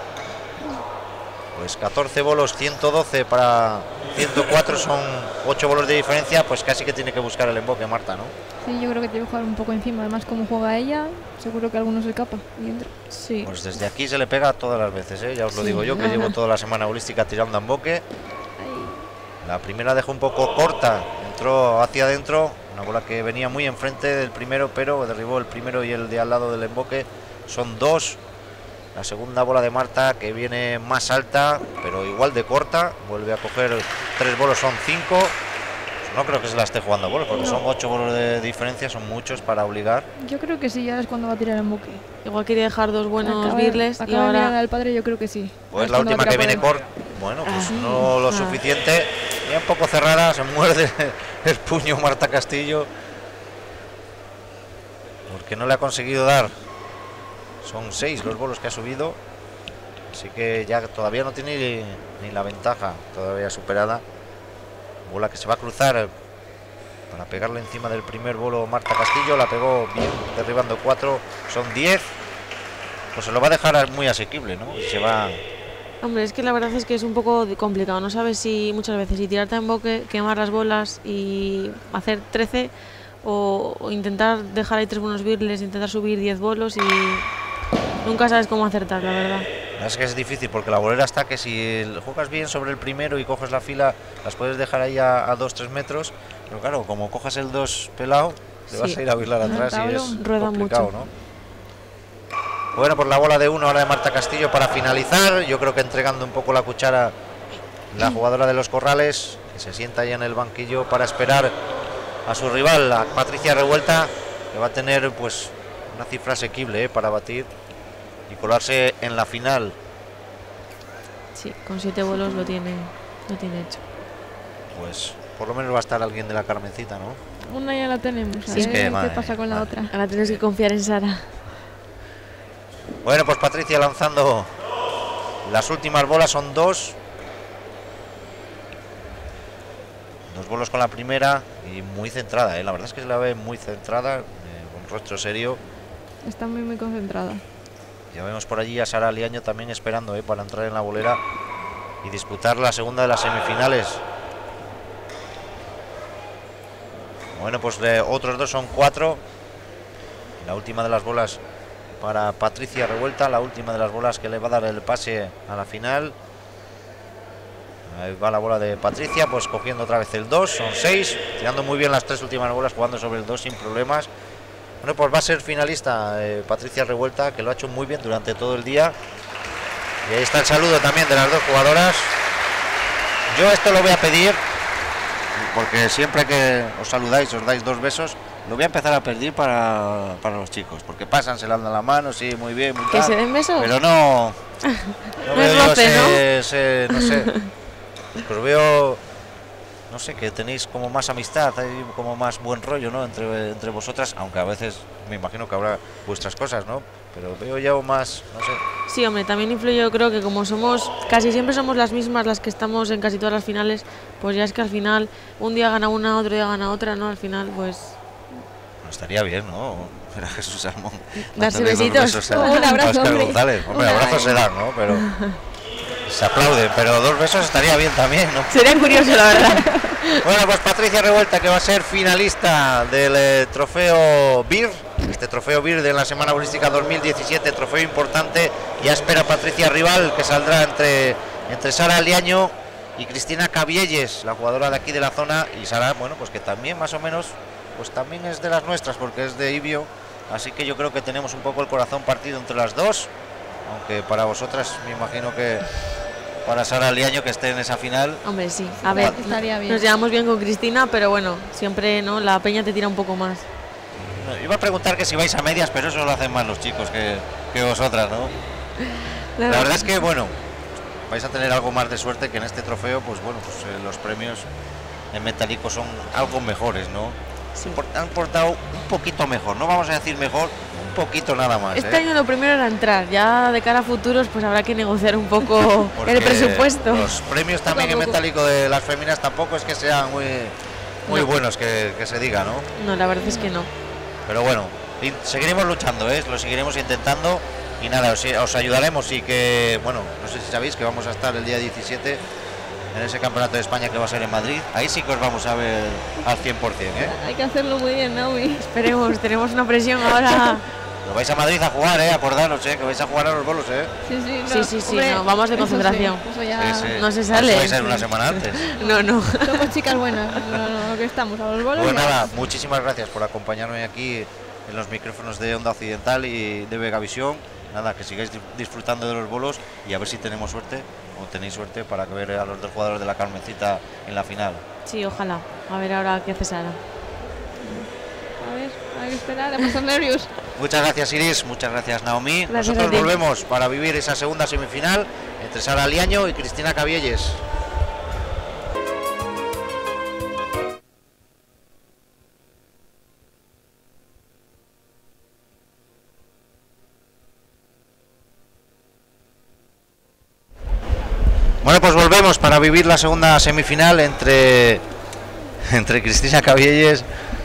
Pues catorce bolos, ciento doce para ciento cuatro, son ocho bolos de diferencia. Pues casi que tiene que buscar el emboque Marta, ¿no? Sí, yo creo que tiene que jugar un poco encima. Además, como juega ella, seguro que alguno se escapa y entra. Sí. Pues desde aquí se le pega todas las veces, ¿eh? Ya os lo Sí. digo yo, que Ajá. llevo toda la semana holística tirando a emboque. Ahí. La primera dejó un poco corta, entró hacia adentro, una bola que venía muy enfrente del primero, pero derribó el primero y el de al lado del emboque. Son dos. La segunda bola de Marta, que viene más alta, pero igual de corta, vuelve a coger tres bolos, son cinco. Pues no creo que se la esté jugando a bolos, porque No. son ocho bolos de diferencia, son muchos para obligar. Yo creo que sí, ya es cuando va a tirar en boque. Igual quería dejar dos buenos Acaba- birles y acaba de mirar ahora al padre, yo creo que sí. Pues Es la cuando va última a que tirar viene por corta, bueno, pues Ah. no lo Ah. suficiente, bien poco cerrada, se muerde el puño Marta Castillo, porque no le ha conseguido dar. Son seis los bolos que ha subido, así que ya todavía no tiene ni, ni la ventaja todavía superada. Bola que se va a cruzar para pegarle encima del primer bolo Marta Castillo, la pegó bien, derribando cuatro, son diez. Pues se lo va a dejar muy asequible, ¿no? Y se va. Hombre, es que la verdad es que es un poco de- complicado. No sabes si muchas veces si tirarte en boque, quemar las bolas y hacer trece o, o intentar dejar ahí tres buenos birles, intentar subir diez bolos y nunca sabes cómo acertar, la verdad. Es que es difícil porque la bolera está que si juegas bien sobre el primero y coges la fila, las puedes dejar ahí a dos tres metros, pero claro, como cojas el dos pelado, te vas Sí. a ir a birlar El atrás y es tablón rueda complicado, mucho. ¿no? Bueno, por la bola de uno ahora de Marta Castillo para finalizar, yo creo que entregando un poco la cuchara la jugadora de los Corrales, que se sienta ahí en el banquillo para esperar a su rival, a Patricia Revuelta, que va a tener pues una cifra asequible, ¿eh? Para batir y colarse en la final. Sí, con siete bolos lo tiene, lo tiene hecho. Pues por lo menos va a estar alguien de la Carmencita, ¿no? Una ya la tenemos. A Sí, es ver que, qué madre, pasa con la madre. otra. Ahora tienes que confiar en Sara. Bueno, pues Patricia lanzando las últimas bolas, son dos. Dos bolos con la primera y muy centrada, ¿eh? La verdad es que se la ve muy centrada, eh, con rostro serio. Está muy, muy concentrada. Ya vemos por allí a Sara Liaño también esperando, ¿eh? Para entrar en la bolera y disputar la segunda de las semifinales. Bueno, pues eh, otros dos son cuatro. La última de las bolas para Patricia Revuelta, la última de las bolas que le va a dar el pase a la final. Ahí va la bola de Patricia, pues cogiendo otra vez el dos, son seis, tirando muy bien las tres últimas bolas, jugando sobre el dos sin problemas. Bueno, pues va a ser finalista eh, Patricia Revuelta, que lo ha hecho muy bien durante todo el día. Y ahí está el saludo también de las dos jugadoras. Yo esto lo voy a pedir, porque siempre que os saludáis os dais dos besos, lo voy a empezar a pedir para, para los chicos, porque pasan, se le dan la mano, sí, muy bien, muy ¿Que tal, se den besos? pero no, no No veo es yo roce, ese, ese, no sé, pues veo, no sé, que tenéis como más amistad, hay como más buen rollo, ¿no? Entre, entre vosotras, aunque a veces me imagino que habrá vuestras cosas, ¿no? Pero veo ya más, no sé. Sí, hombre, también influye, yo creo que como somos, casi siempre somos las mismas las que estamos en casi todas las finales, pues ya es que al final, un día gana una, otro día gana otra, ¿no? Al final, pues... No estaría bien, ¿no? Era Jesús Salmón. Darse besitos. Besos a, Oh, un abrazo, a Óscar hombre. González. Hombre, abrazos se dan, ¿no? Pero se aplauden, pero dos besos estaría bien también, ¿no? Sería curioso, la verdad. Bueno, pues Patricia Revuelta, que va a ser finalista del eh, trofeo B I R, este trofeo B I R de la Semana Bolística dos mil diecisiete, trofeo importante. Ya espera Patricia rival, que saldrá entre, entre Sara Liaño y Cristina Cabielles, la jugadora de aquí de la zona. Y Sara, bueno, pues que también más o menos, pues también es de las nuestras, porque es de Ibio. Así que yo creo que tenemos un poco el corazón partido entre las dos, aunque para vosotras me imagino que para Sara Liaño que esté en esa final. Hombre, sí. A ver, estaría bien. nos llevamos bien con Cristina, pero bueno, siempre, ¿no? La peña te tira un poco más. No, iba a preguntar que si vais a medias, pero eso lo hacen más los chicos que, que vosotras, ¿no? La verdad es que, bueno, vais a tener algo más de suerte que en este trofeo, pues bueno, pues eh, los premios en metálico son algo mejores, ¿no? Sí. Han portado un poquito mejor, no vamos a decir mejor, un poquito nada más. Este ¿eh? año lo primero era entrar, ya de cara a futuros pues habrá que negociar un poco Porque el presupuesto. Los premios también en metálico de las féminas tampoco es que sean muy, muy no. buenos, que, que se diga, ¿no? No, la verdad es que no. Pero bueno, seguiremos luchando, ¿eh? Lo seguiremos intentando y nada, os, os ayudaremos y que, bueno, no sé si sabéis que vamos a estar el día diecisiete en ese campeonato de España que va a ser en Madrid. Ahí sí que os vamos a ver al cien por cien, ¿eh? Hay que hacerlo muy bien, Naomi. Esperemos, tenemos una presión ahora. Lo vais a Madrid a jugar, ¿eh? Acordaros, ¿eh? Que vais a jugar a los bolos, ¿eh? Sí, sí, no, Sí, sí, sí, hombre, no, vamos de eso concentración. sí, eso ya... Sí, sí. No se Eso sale. vais a ir una semana antes. No, no. Somos chicas buenas, no, no, que estamos a los bolos. Pues ya. nada, muchísimas gracias por acompañarme aquí en los micrófonos de Onda Occidental y de Vegavisión. Nada, que sigáis disfrutando de los bolos y a ver si tenemos suerte o tenéis suerte para ver a los dos jugadores de la Carmencita en la final. Sí, ojalá. A ver ahora qué hace Sara. A ver, hay que esperar, a pasar nervios. Muchas gracias, Iris, muchas gracias, Naomi. Gracias Nosotros a ti. volvemos para vivir esa segunda semifinal entre Sara Liaño y Cristina Cabielles. Bueno, pues volvemos para vivir la segunda semifinal entre entre Cristina Cabielles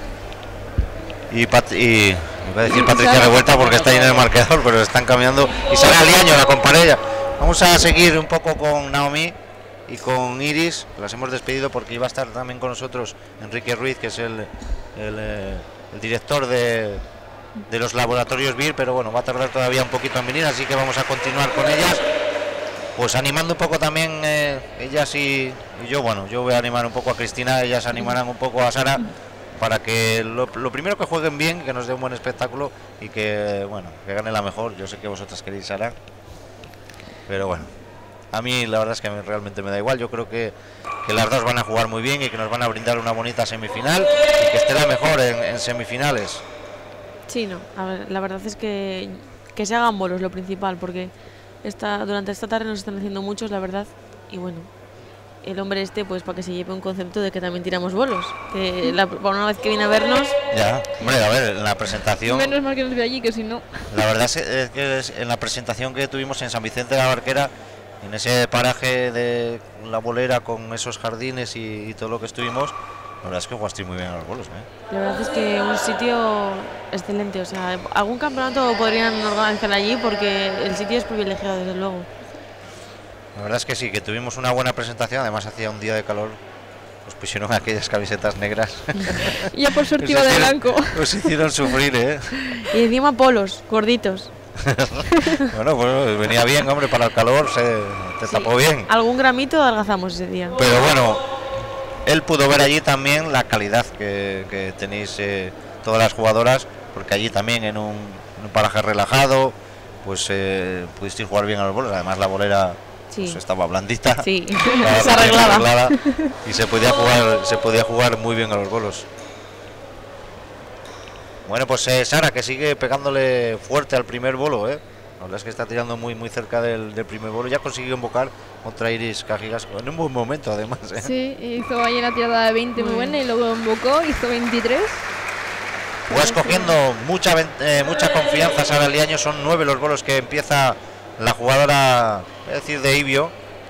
y, Pat y iba a decir Patricia Revuelta porque está ahí en el marcador, pero están cambiando. Y Sara Liaño, la comparella. Vamos a seguir un poco con Naomi y con Iris, las hemos despedido porque iba a estar también con nosotros Enrique Ruiz, que es el, el, eh, el director de, de los laboratorios B I R, pero bueno, va a tardar todavía un poquito en venir, así que vamos a continuar con ellas. Pues animando un poco también eh, ellas y, y yo, bueno, yo voy a animar un poco a Cristina, ellas animarán un poco a Sara para que lo, lo primero que jueguen bien, que nos dé un buen espectáculo y que, bueno, que gane la mejor. Yo sé que vosotras queréis Sara, pero bueno, a mí la verdad es que realmente me da igual. Yo creo que, que las dos van a jugar muy bien y que nos van a brindar una bonita semifinal y que esté la mejor en, en semifinales. Sí, no. A ver, la verdad es que que se hagan bolos lo principal, porque esta, durante esta tarde nos están haciendo muchos, la verdad, y bueno, el hombre este, pues para que se lleve un concepto de que también tiramos bolos, que la, por una vez que viene a vernos... Ya, hombre, a ver, en la presentación... Menos mal que nos ve allí, que si no... La verdad es que es en la presentación que tuvimos en San Vicente de la Barquera, en ese paraje de la bolera con esos jardines y, y todo lo que estuvimos, la verdad es que jugasteis muy bien a los bolos, ¿eh? La verdad es que un sitio excelente, o sea, algún campeonato podrían organizar allí porque el sitio es privilegiado, desde luego. La verdad es que sí, que tuvimos una buena presentación, además hacía un día de calor, os pusieron aquellas camisetas negras. Y ya por suerte iba de blanco. Os hicieron sufrir, ¿eh? Y encima polos, gorditos. Bueno, pues venía bien, hombre, para el calor, se te Sí. tapó bien. Algún gramito adelgazamos ese día. Pero bueno, él pudo ver allí también la calidad que, que tenéis eh, todas las jugadoras, porque allí también en un, en un paraje relajado, pues eh, pudisteis jugar bien a los bolos. Además la bolera Sí. pues, estaba blandita, Sí, estaba se arreglaba. arreglada, y se podía jugar, se podía jugar muy bien a los bolos. Bueno, pues eh, Sara, que sigue pegándole fuerte al primer bolo, ¿eh? La verdad es que está tirando muy muy cerca del, del primer bolo. Ya consiguió invocar contra Iris Cajigas en un buen momento, además, ¿eh? Sí, hizo ahí una tirada de veinte muy buena y luego invocó, hizo veintitrés. Pues cogiendo mucha eh, mucha confianza Sara Liaño. Son nueve los bolos que empieza la jugadora, es decir, de Ibio.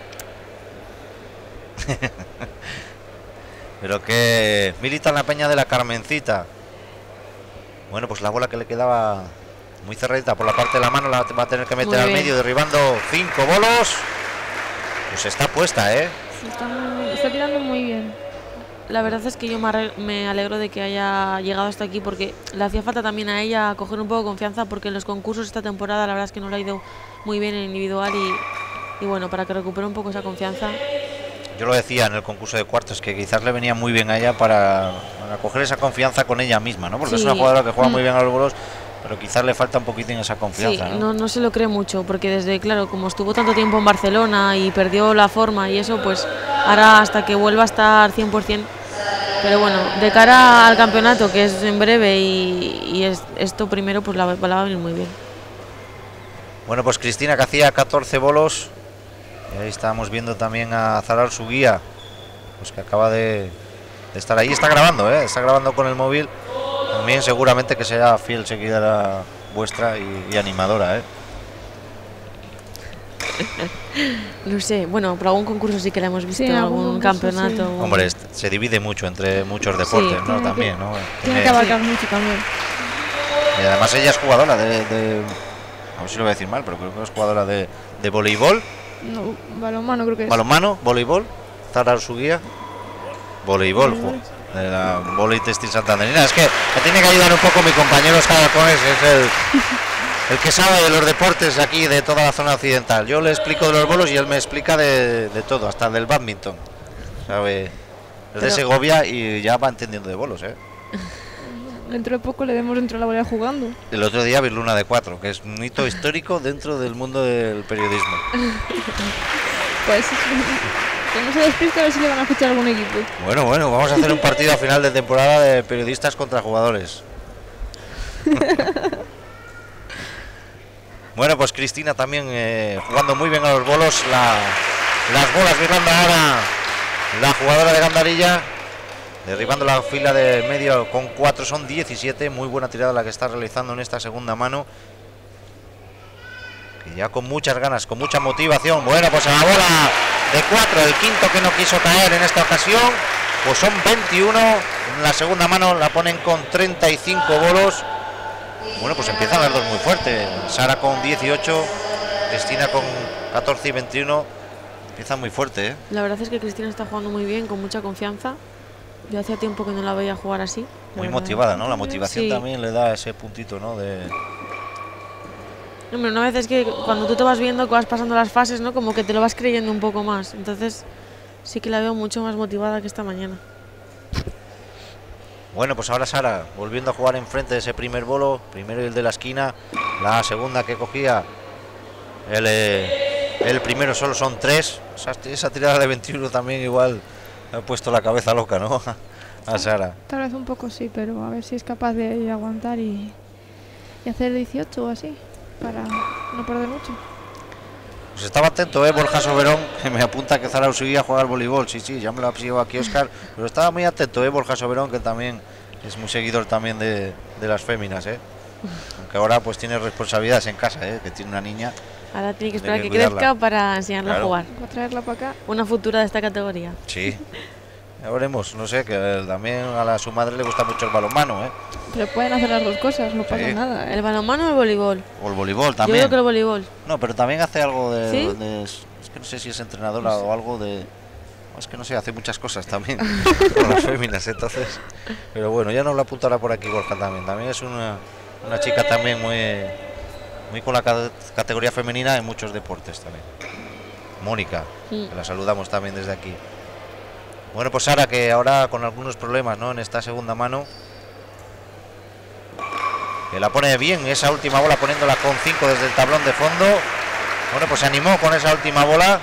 Pero que milita en la peña de la Carmencita. Bueno, pues la bola que le quedaba muy cerradita por la parte de la mano la va a tener que meter al medio, derribando cinco bolos. Pues está puesta, ¿eh? Sí, está, muy, está tirando muy bien. La verdad es que yo me alegro de que haya llegado hasta aquí, porque le hacía falta también a ella coger un poco de confianza, porque en los concursos esta temporada la verdad es que no le ha ido muy bien en individual y, y bueno, para que recupere un poco esa confianza. Yo lo decía en el concurso de cuartos, que quizás le venía muy bien a ella para, para coger esa confianza con ella misma, ¿no? Porque sí, es una jugadora que juega mm. muy bien a los bolos, pero quizás le falta un poquitín esa confianza. Sí, ¿no? No, no se lo cree mucho, porque desde, claro, como estuvo tanto tiempo en Barcelona y perdió la forma y eso, pues ahora hasta que vuelva a estar cien por cien. Pero bueno, de cara al campeonato, que es en breve y, y es, esto primero, pues la, la va a venir muy bien. Bueno, pues Cristina, que hacía catorce bolos. Y ahí estábamos viendo también a Zara Arzuguía, pues que acaba de, de estar ahí. Está grabando, ¿eh? Está grabando con el móvil. También seguramente que será fiel seguidora vuestra y, y animadora, ¿eh? No sé, bueno, por algún concurso sí que la hemos visto, sí, algún, algún campeonato. Sí. Hombre, se divide mucho entre muchos deportes, sí, ¿no? También, que, ¿no? Tiene que abarcar mucho también. Y además ella es jugadora de, de... A ver si lo voy a decir mal, pero creo que es jugadora de, de voleibol. No, balonmano creo que es. Balonmano, voleibol, Zara Arzuguía. Voleibol, de la Volei Textil Santanderina. Es que me tiene que ayudar un poco mi compañero Oscar Alcones, es el, el que sabe de los deportes aquí de toda la zona occidental. Yo le explico de los bolos y él me explica de, de todo, hasta del badminton. Sabe, es Pero... de Segovia y ya va entendiendo de bolos, ¿eh? Dentro de poco le vemos dentro de la bolera jugando. El otro día vi Luna de Cuatro, que es un hito histórico dentro del mundo del periodismo. Pues que no se despiste, a ver si le van a fichar algún equipo. Bueno, bueno, vamos a hacer un partido a final de temporada de periodistas contra jugadores. Bueno, pues Cristina también eh, jugando muy bien a los bolos. La, las bolas mirando ahora la jugadora de Gandarilla. Derribando la fila de medio con cuatro, son diecisiete. Muy buena tirada la que está realizando en esta segunda mano. Y ya con muchas ganas, con mucha motivación. Bueno, pues a la bola de cuatro, el quinto que no quiso caer en esta ocasión. Pues son veintiuno. En la segunda mano la ponen con treinta y cinco bolos. Bueno, pues empiezan las dos muy fuertes. Sara con dieciocho, Cristina con catorce y veintiuno. Empieza muy fuerte, ¿eh? La verdad es que Cristina está jugando muy bien, con mucha confianza. Yo hacía tiempo que no la veía jugar así. Muy motivada, ¿no? La motivación sí. También le da ese puntito, ¿no? De... Hombre, una vez es que cuando tú te vas viendo que vas pasando las fases, ¿no? Como que te lo vas creyendo un poco más. Entonces sí que la veo mucho más motivada que esta mañana. Bueno, pues ahora Sara volviendo a jugar enfrente de ese primer bolo. Primero el de la esquina. La segunda que cogía el, eh, el primero solo son tres. Esa, esa tirada de veintiuno también igual... ha puesto la cabeza loca, ¿no? A Sara. Tal vez un poco sí, pero a ver si es capaz de aguantar y, y hacer dieciocho o así, para no perder mucho. Pues estaba atento, ¿eh? Borja Soberón, que me apunta que Zara Arzuguía juega al voleibol. Sí, sí, ya me lo ha sido aquí Oscar. Pero estaba muy atento, ¿eh? Borja Soberón, que también es muy seguidor también de, de las féminas, ¿eh? Aunque ahora pues tiene responsabilidades en casa, ¿eh? Que tiene una niña. Ahora tiene que esperar que, que crezca para enseñarla claro. a jugar. Para traerla para acá. Una futura de esta categoría. Sí. Ya veremos, no sé, que también a, la, a su madre le gusta mucho el balonmano, ¿eh? Pero pueden hacer las dos cosas, no pasa sí. nada, ¿eh? ¿El balonmano o el voleibol? O el voleibol también. Yo creo que el voleibol. No, pero también hace algo de... ¿Sí? de es que no sé si es entrenadora no sé. o algo de... Es que no sé, hace muchas cosas también con las féminas, entonces... Pero bueno, ya nos lo apuntará por aquí Borja también. También es una, una chica también muy... muy con la categoría femenina en muchos deportes también. Mónica, sí. que la saludamos también desde aquí. Bueno, pues Sara, que ahora con algunos problemas, ¿no? En esta segunda mano, que la pone bien esa última bola, poniéndola con cinco desde el tablón de fondo. Bueno, pues se animó con esa última bola.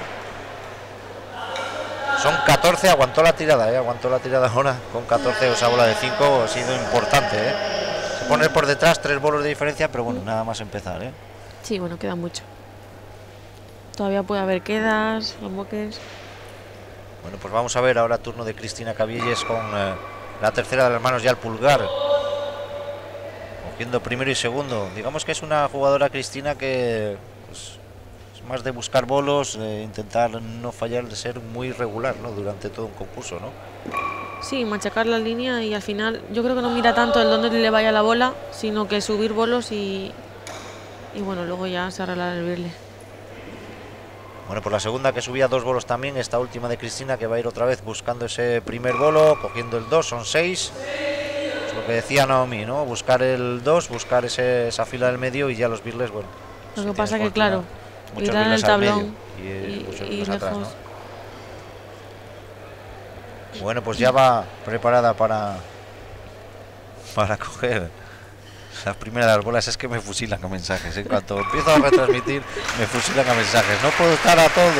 Son catorce, aguantó la tirada, ¿eh? Aguantó la tirada ahora con catorce, esa bola de cinco ha sido importante, ¿eh? poner por detrás tres bolos de diferencia, pero bueno, nada más empezar, ¿eh? Sí, bueno, queda mucho. Todavía puede haber quedas, emboques. Bueno, pues vamos a ver ahora turno de Cristina Cabielles con eh, la tercera de las manos ya al pulgar. Cogiendo primero y segundo. Digamos que es una jugadora, Cristina, que pues, es más de buscar bolos, de intentar no fallar, de ser muy regular, ¿no? Durante todo un concurso, ¿no? Sí, machacar la línea y al final yo creo que no mira tanto el dónde le vaya la bola, sino que subir bolos y, y bueno, luego ya se arregla el birle. Bueno, pues la segunda que subía dos bolos también, esta última de Cristina, que va a ir otra vez buscando ese primer bolo, cogiendo el dos, son seis. Es lo que decía Naomi, ¿no? Buscar el dos, buscar ese, esa fila del medio y ya los birles, bueno. Lo si que pasa tienes que, claro, muchos ir en el birles al tablón medio y, y, muchos y birles lejos. atrás, ¿no? Bueno, pues ya va preparada para para coger la primera de las bolas. Es que me fusilan a mensajes. En cuanto empiezo a retransmitir, me fusilan a mensajes. No puedo estar a todo.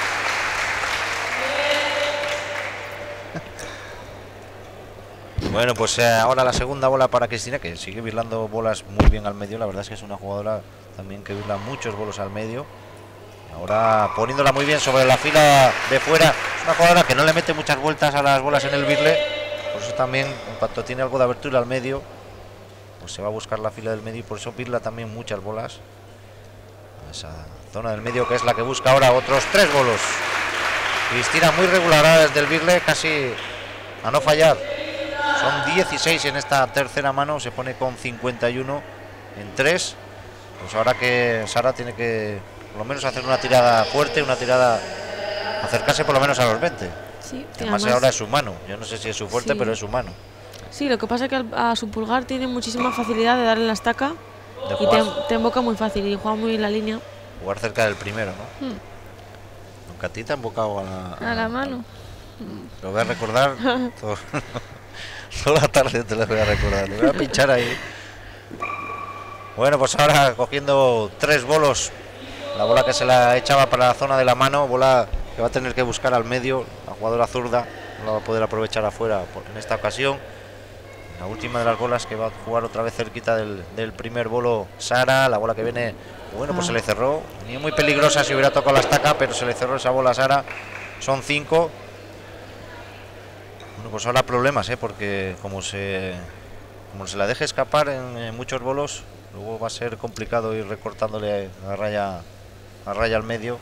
Bueno, pues eh, ahora la segunda bola para Cristina, que sigue birlando bolas muy bien al medio. La verdad es que es una jugadora también que birla muchos bolos al medio. Ahora poniéndola muy bien sobre la fila de fuera. Es una jugadora que no le mete muchas vueltas a las bolas en el birle. Por eso también, en cuanto tiene algo de abertura al medio, pues se va a buscar la fila del medio y por eso birla también muchas bolas. Esa zona del medio que es la que busca ahora otros tres bolos. Cristina muy regular desde el birle, casi a no fallar. Son dieciséis en esta tercera mano, se pone con cincuenta y uno en tres. Pues ahora que Sara tiene que por lo menos hacer una tirada fuerte, una tirada, acercarse por lo menos a los veinte. Sí, además, además ahora es su mano, yo no sé si es su fuerte, sí, pero es su mano. Sí, lo que pasa es que al, a su pulgar tiene muchísima facilidad de darle la estaca y te, te emboca muy fácil y juega muy bien la línea. Jugar cerca del primero, ¿no? Hmm. Nunca a ti te ha embocado a la, a, a la mano. A, lo voy a recordar todo, toda la tarde, te lo voy a recordar, te voy a pinchar ahí. Bueno, pues ahora cogiendo tres bolos. La bola que se la echaba para la zona de la mano, bola que va a tener que buscar al medio, la jugadora zurda no la va a poder aprovechar afuera en esta ocasión. La última de las bolas que va a jugar otra vez cerquita del, del primer bolo Sara, la bola que viene, bueno, pues se le cerró, venía muy peligrosa si hubiera tocado la estaca, pero se le cerró esa bola a Sara, son cinco. Bueno, pues ahora problemas, ¿eh? Porque como se, como se la deje escapar en, en muchos bolos, luego va a ser complicado ir recortándole la raya la raya al medio.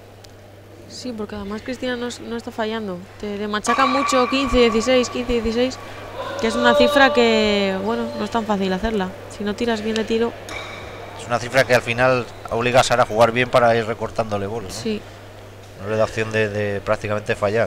Sí, porque además Cristina no, no está fallando, te, te machaca mucho quince, dieciséis, quince, dieciséis, que es una cifra que, bueno, no es tan fácil hacerla. Si no tiras bien de tiro. Es una cifra que al final obliga a Sara a jugar bien para ir recortándole bolos, ¿no? Sí. No le da opción de, de prácticamente fallar.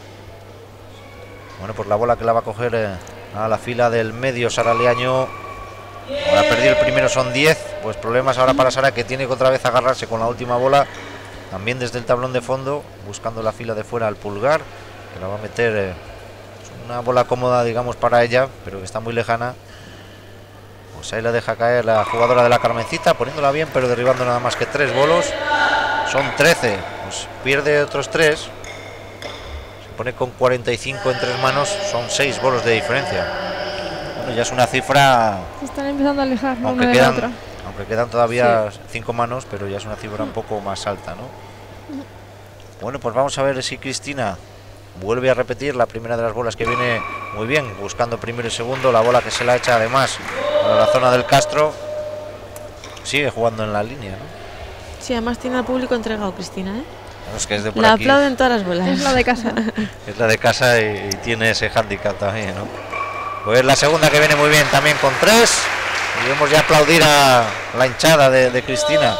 Bueno, pues la bola que la va a coger eh, a la fila del medio Sara Leaño. Ahora perdió el primero, son diez. Pues problemas ahora para Sara, que tiene que otra vez agarrarse con la última bola. También desde el tablón de fondo, buscando la fila de fuera al pulgar, que la va a meter. Eh, una bola cómoda, digamos, para ella, pero que está muy lejana. Pues ahí la deja caer la jugadora de la Carmencita, poniéndola bien, pero derribando nada más que tres bolos. Son trece. Pues pierde otros tres. Se pone con cuarenta y cinco en tres manos. Son seis bolos de diferencia. Bueno, ya es una cifra. Se están empezando a alejar, ¿no? Aunque Una de quedan, la otra. aunque quedan todavía sí. cinco manos, pero ya es una cifra un poco más alta, ¿no? Bueno, pues vamos a ver si Cristina vuelve a repetir la primera de las bolas, que viene muy bien, buscando primero y segundo. La bola que se la echa además a la zona del Castro. Sigue jugando en la línea, ¿no? Sí, además tiene al público entregado, Cristina, ¿eh? No, es que es de por la aquí. aplauden todas las bolas. Es la de casa. Es la de casa y, y tiene ese handicap también, ¿no? Pues la segunda que viene muy bien también con tres. Y vemos ya aplaudir a la hinchada de, de Cristina.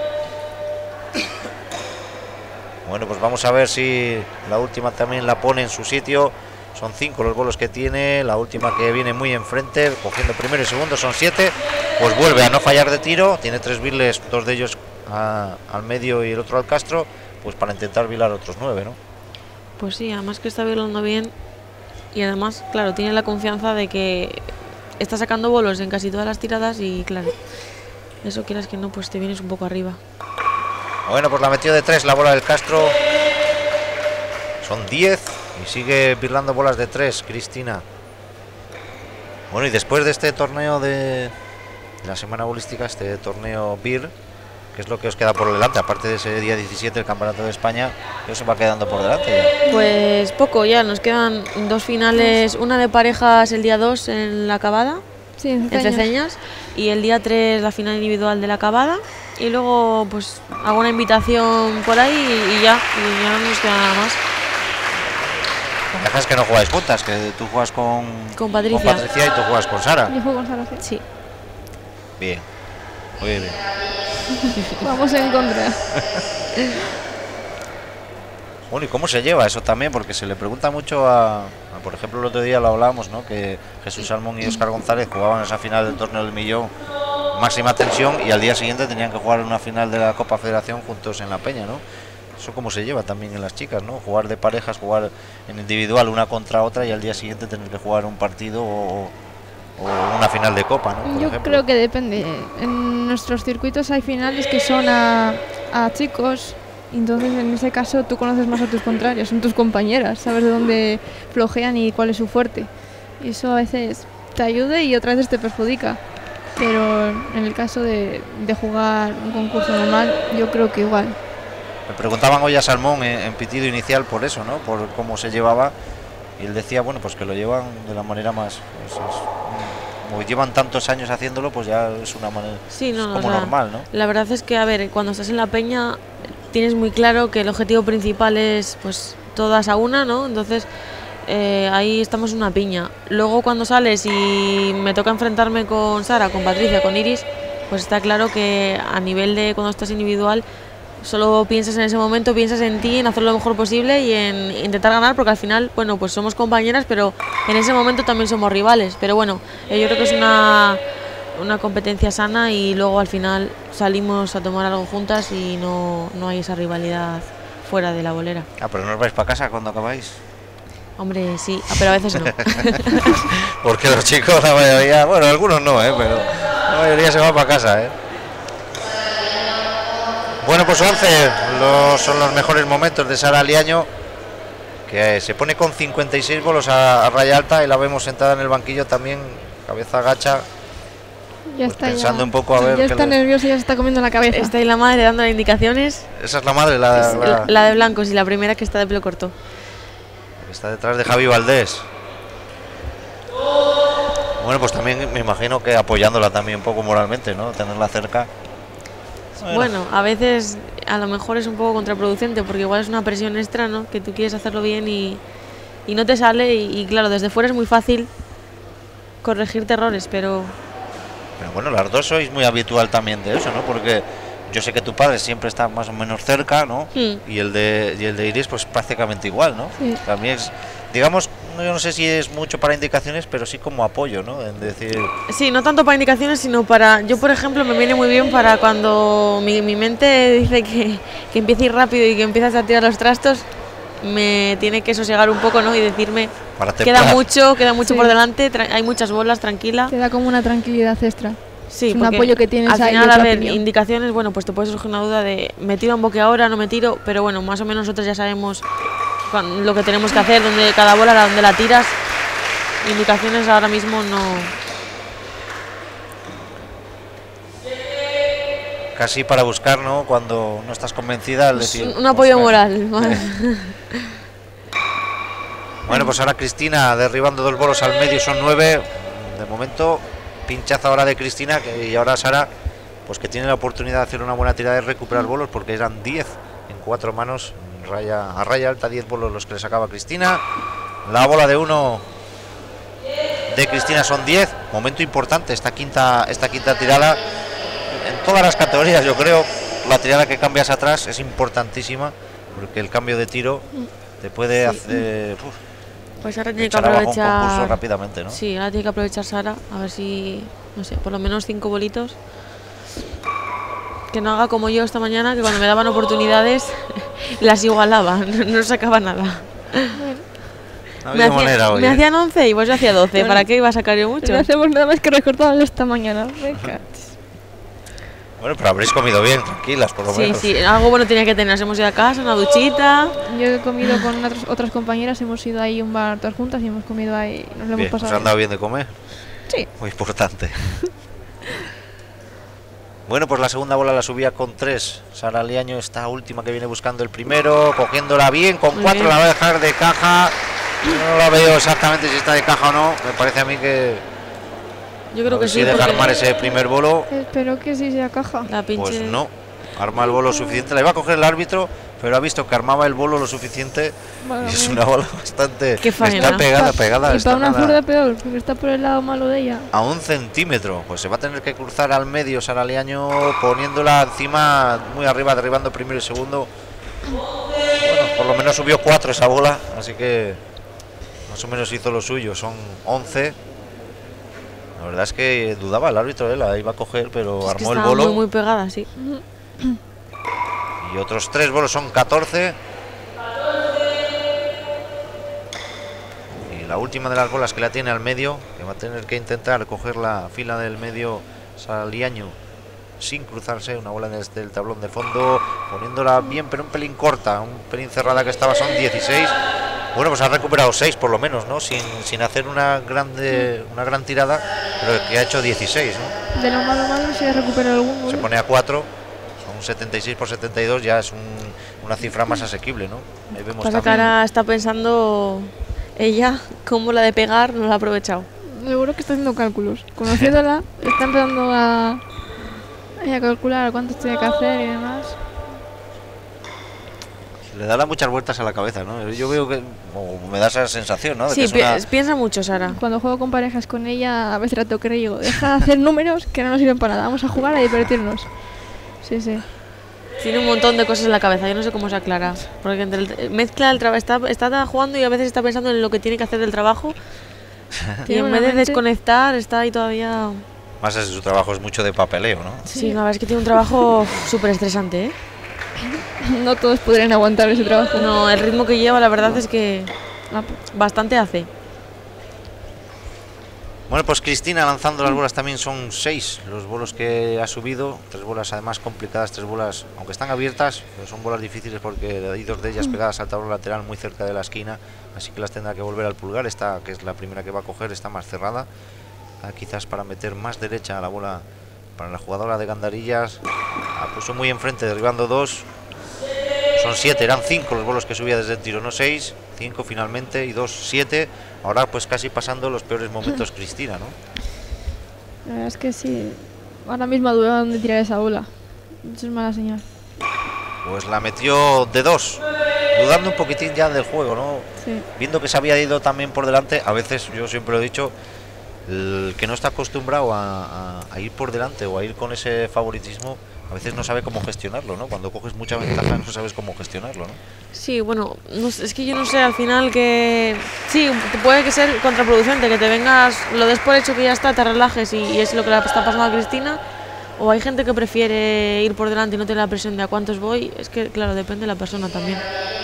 Bueno, pues vamos a ver si la última también la pone en su sitio. Son cinco los bolos que tiene. La última que viene muy enfrente, cogiendo primero y segundo, son siete. Pues vuelve a no fallar de tiro. Tiene tres birles, dos de ellos a, al medio y el otro al Castro. Pues para intentar bilar otros nueve, ¿no? Pues sí, además que está bilando bien. Y además, claro, tiene la confianza de que está sacando bolos en casi todas las tiradas. Y claro, eso quieras que no, pues te vienes un poco arriba. Bueno, pues la metió de tres la bola del Castro. Son diez. Y sigue birlando bolas de tres, Cristina. Bueno, y después de este torneo de, de la semana bolística, este torneo B I R, ¿qué es lo que os queda por delante? Aparte de ese día diecisiete, el Campeonato de España, ¿qué os va quedando por delante ya? Pues poco, ya nos quedan dos finales, una de parejas el día dos en la Acabada, Sí, en en Ceceñas. Ceceñas, y el día tres la final individual de la Acabada, y luego pues alguna invitación por ahí y, y ya, y ya no nos queda nada más. Dejas que no jugáis juntas, que tú juegas con, Con Patricia. con Patricia y tú juegas con Sara. Yo juego con Sara, sí. Sí. Bien, muy bien. Vamos en contra. Bueno, ¿y cómo se lleva eso también? Porque se le pregunta mucho a, a, por ejemplo, el otro día lo hablábamos, ¿no? Que Jesús Salmón y Óscar González jugaban esa final del torneo del millón, máxima tensión, y al día siguiente tenían que jugar una final de la Copa Federación juntos en la Peña, ¿no? Eso cómo se lleva también en las chicas, ¿no? Jugar de parejas, jugar en individual una contra otra y al día siguiente tener que jugar un partido o, o una final de Copa, ¿no? Por Yo ejemplo. creo que depende. En nuestros circuitos hay finales que son a, a chicos, entonces en ese caso tú conoces más a tus contrarios, son tus compañeras, sabes de dónde flojean y cuál es su fuerte. Y eso a veces te ayuda y otras veces te perjudica. Pero en el caso de, de jugar un concurso normal, yo creo que igual. Me preguntaban hoy a Salmón en, en pitido inicial por eso, ¿no? Por cómo se llevaba, y él decía, bueno, pues que lo llevan de la manera más, pues es, como llevan tantos años haciéndolo, pues ya es una manera, Sí, no, es no, como o sea, normal, ¿no? La verdad es que, a ver, cuando estás en la Peña tienes muy claro que el objetivo principal es pues todas a una, ¿no? Entonces eh, ahí estamos en una piña. Luego cuando sales y me toca enfrentarme con Sara, con Patricia, con Iris, pues está claro que a nivel de cuando estás individual solo piensas en ese momento, piensas en ti, en hacer lo mejor posible y en intentar ganar, porque al final, bueno, pues somos compañeras, pero en ese momento también somos rivales. Pero bueno, eh, yo creo que es una, una competencia sana y luego al final salimos a tomar algo juntas y no, no hay esa rivalidad fuera de la bolera. Ah, pero no os vais para casa cuando acabáis. Hombre, sí, ah, pero a veces no. Porque los chicos, la mayoría, bueno, algunos no, ¿eh? Pero la mayoría se va para casa, ¿eh? Bueno, pues once los, son los mejores momentos de Sara Liaño, que eh, se pone con cincuenta y seis bolos a, a raya alta y la vemos sentada en el banquillo también, cabeza agacha, Ya pues está, pensando ya, un poco a ver ya qué está le- nerviosa y ya se está comiendo la cabeza. Está ahí la madre dándole indicaciones. Esa es la madre, la, Es la- la, la de blancos y la primera que está de pelo corto. que está detrás de Javi Valdés. Bueno, pues también me imagino que apoyándola también un poco moralmente, ¿no? Tenerla cerca. Bueno, a veces a lo mejor es un poco contraproducente porque igual es una presión extra, ¿no? Que tú quieres hacerlo bien y, y no te sale y, y claro, desde fuera es muy fácil corregirte errores, pero Pero bueno, las dos sois muy habitual también de eso, ¿no? Porque yo sé que tu padre siempre está más o menos cerca, ¿no? Hmm. Y el de y el de Iris pues prácticamente igual, ¿no? Sí. También es, digamos, no- yo no sé si es mucho para indicaciones, pero sí como apoyo, ¿no? En decir, sí, no tanto para indicaciones, sino para... Yo, por ejemplo, me viene muy bien para cuando mi, mi mente dice que, que empiece a ir rápido y que empiezas a tirar los trastos, me tiene que sosegar un poco, ¿no? Y decirme, para queda templar. mucho, queda mucho Sí. por delante, tra- hay muchas bolas, tranquila. Te da como una tranquilidad extra. Sí, es un porque apoyo que tienes al ahí, final, a otra ver, opinión. indicaciones, bueno, pues te puede surgir una duda de me tiro un boque ahora, no me tiro, pero bueno, más o menos nosotros ya sabemos cuan- lo que tenemos que hacer, dónde cada bola, la- dónde la tiras. Indicaciones ahora mismo no. Casi para buscar, ¿no? Cuando no estás convencida, al Es decir, un, un apoyo "Ostras". moral. más. Bueno, pues ahora Cristina derribando dos bolos al medio, son nueve. De momento, pinchazo ahora de Cristina, que, y ahora Sara, pues que tiene la oportunidad de hacer una buena tirada y recuperar bolos, porque eran diez en cuatro manos, raya, a raya alta, diez bolos los que le sacaba Cristina. La bola de uno de Cristina son diez. Momento importante esta quinta, esta quinta tirada. En todas las categorías, yo creo, la tirada que cambias atrás es importantísima, porque el cambio de tiro te puede Sí. hacer... uf, Pues ahora tiene que echar abajo un concurso aprovechar. rápidamente, ¿no? Sí, ahora tiene que aprovechar Sara, a ver si, no sé, por lo menos cinco bolitos. Que no haga como yo esta mañana, que cuando me daban oportunidades las igualaba, no, no sacaba nada. No ha Me, habido hacían- manera hoy, me ¿eh? hacían once y pues yo hacía doce. Bueno, ¿Para qué iba a sacar yo mucho? No hacemos nada más que recortarlo esta mañana. Venga. Bueno, pero habréis comido bien, tranquilas, por lo Sí, menos. sí, algo bueno tenía que tener. Nos hemos ido a casa, una duchita. Yo he comido con otras, otras compañeras, hemos ido ahí a un bar todas juntas y hemos comido ahí, nos lo Bien, hemos os pasado. han dado bien de comer. Sí. Muy importante. Bueno, pues la segunda bola la subía con tres. Sara Liaño, esta última que viene buscando el primero, cogiéndola bien, con Muy cuatro bien. la va a dejar de caja. No la veo exactamente si está de caja o no. Me parece a mí que Yo creo a que ver sí, si deja porque armar ese primer bolo. Espero que sí sea caja. la pinche... Pues no, arma el bolo suficiente. La iba a coger el árbitro, pero ha visto que armaba el bolo lo suficiente. Bueno, Y es bueno. una bola bastante... Qué faena. Está pegada, pegada. Y está para una nada- zurda peor, porque está por el lado malo de ella. a un centímetro, pues se va a tener que cruzar al medio Sara Liaño, poniéndola encima muy arriba, derribando primero y segundo. Bueno, por lo menos subió cuatro esa bola, así que más o menos hizo lo suyo. Son once. La verdad es que dudaba el árbitro, ¿eh? La iba a coger, pero Es que armó el estaba bolo. muy, muy pegada, sí. Y otros tres bolos, son catorce. Y la última de las bolas que la tiene al medio, que va a tener que intentar coger la fila del medio Sara Liaño sin cruzarse. Una bola desde el tablón de fondo, poniéndola bien, pero un pelín corta, un pelín cerrada que estaba. Son dieciséis. Bueno, pues ha recuperado seis por lo menos, ¿no? Sin, sin hacer una grande una gran tirada, pero que ha hecho dieciséis, ¿no? De lo malo malo se ha recuperado algún Se gol. pone a cuatro. Son setenta y seis por setenta y dos, ya es un, una cifra más asequible, ¿no? Ahí vemos Pasa que también- ahora está pensando ella cómo la de pegar no la ha aprovechado. Seguro que está haciendo cálculos. Conociéndola, está empezando a, a calcular cuánto tiene que hacer y demás. Le da muchas vueltas a la cabeza, ¿no? Yo veo que, o me da esa sensación, ¿no? De Sí, que es una- pi- piensa mucho, Sara. Cuando juego con parejas con ella, a veces la toco y digo, deja de hacer números que no nos sirven para nada, vamos a jugar a divertirnos. Sí, sí. Tiene un montón de cosas en la cabeza, yo no sé cómo se aclara. Porque entre el- mezcla el trabajo, está, está jugando y a veces está pensando en lo que tiene que hacer del trabajo. Y Tiene en una vez de mente- desconectar, está ahí todavía. Más es su trabajo, es mucho de papeleo, ¿no? Sí, la verdad es que tiene un trabajo súper estresante, ¿eh? No todos podrían aguantar ese trabajo. No, el ritmo que lleva, la verdad es que Ah, pues, bastante hace. Bueno, pues Cristina lanzando las bolas también, son seis los bolos que ha subido. Tres bolas además complicadas, tres bolas, aunque están abiertas, pero son bolas difíciles porque hay dos de ellas pegadas al tablón lateral muy cerca de la esquina, así que las tendrá que volver al pulgar. Esta, que es la primera que va a coger, está más cerrada. Está quizás para meter más derecha a la bola para la jugadora de Gandarillas. La puso muy enfrente, derribando dos. Son siete, eran cinco los bolos que subía desde el tiro, no seis, cinco finalmente y dos, siete. Ahora pues casi pasando los peores momentos Cristina, ¿no? la verdad es que sí. Ahora mismo ha dudado dónde tirar esa bola. Eso es mala señal. Pues la metió de dos, dudando un poquitín ya del juego, ¿no? Sí. Viendo que se había ido también por delante, a veces, yo siempre lo he dicho, el que no está acostumbrado a, a- a ir por delante o a ir con ese favoritismo, a veces no sabe cómo gestionarlo, ¿no? Cuando coges mucha ventaja no sabes cómo gestionarlo, ¿no? Sí, bueno, no sé, es que yo no sé al final que... Sí, puede que ser contraproducente, que te vengas, lo des por hecho que ya está, te relajes y, y es lo que le está pasando a Cristina. O hay gente que prefiere ir por delante y no tener la presión de a cuántos voy. Es que, claro, depende de la persona también.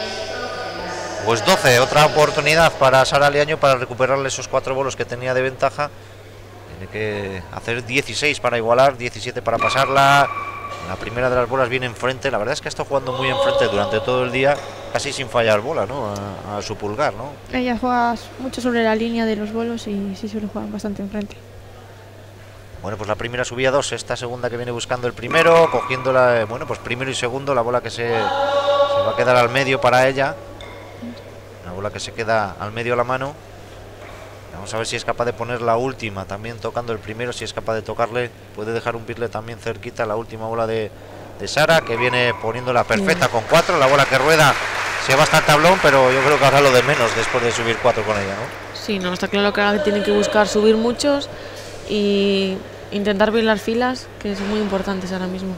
Pues doce, otra oportunidad para Sara Liaño para recuperarle esos cuatro bolos que tenía de ventaja. Tiene que hacer dieciséis para igualar, diecisiete para pasarla. La primera de las bolas viene enfrente. La verdad es que ha estado jugando muy enfrente durante todo el día, casi sin fallar bola, ¿no? A, a su pulgar, ¿no? Ella juega mucho sobre la línea de los bolos y sí suele jugar bastante enfrente. Bueno, pues la primera subía dos, esta segunda que viene buscando el primero, cogiéndola, bueno, pues primero y segundo, la bola que se, se va a quedar al medio para ella. Una bola que se queda al medio a la mano. Vamos a ver si es capaz de poner la última, también tocando el primero, si es capaz de tocarle, puede dejar un birle también cerquita, la última bola de, de Sara, que viene poniéndola perfecta con cuatro, la bola que rueda se va hasta el tablón, pero yo creo que ahora lo de menos después de subir cuatro con ella, ¿no? Sí, no, está claro que ahora tienen que buscar subir muchos y intentar ver las filas, que es muy importante ahora mismo.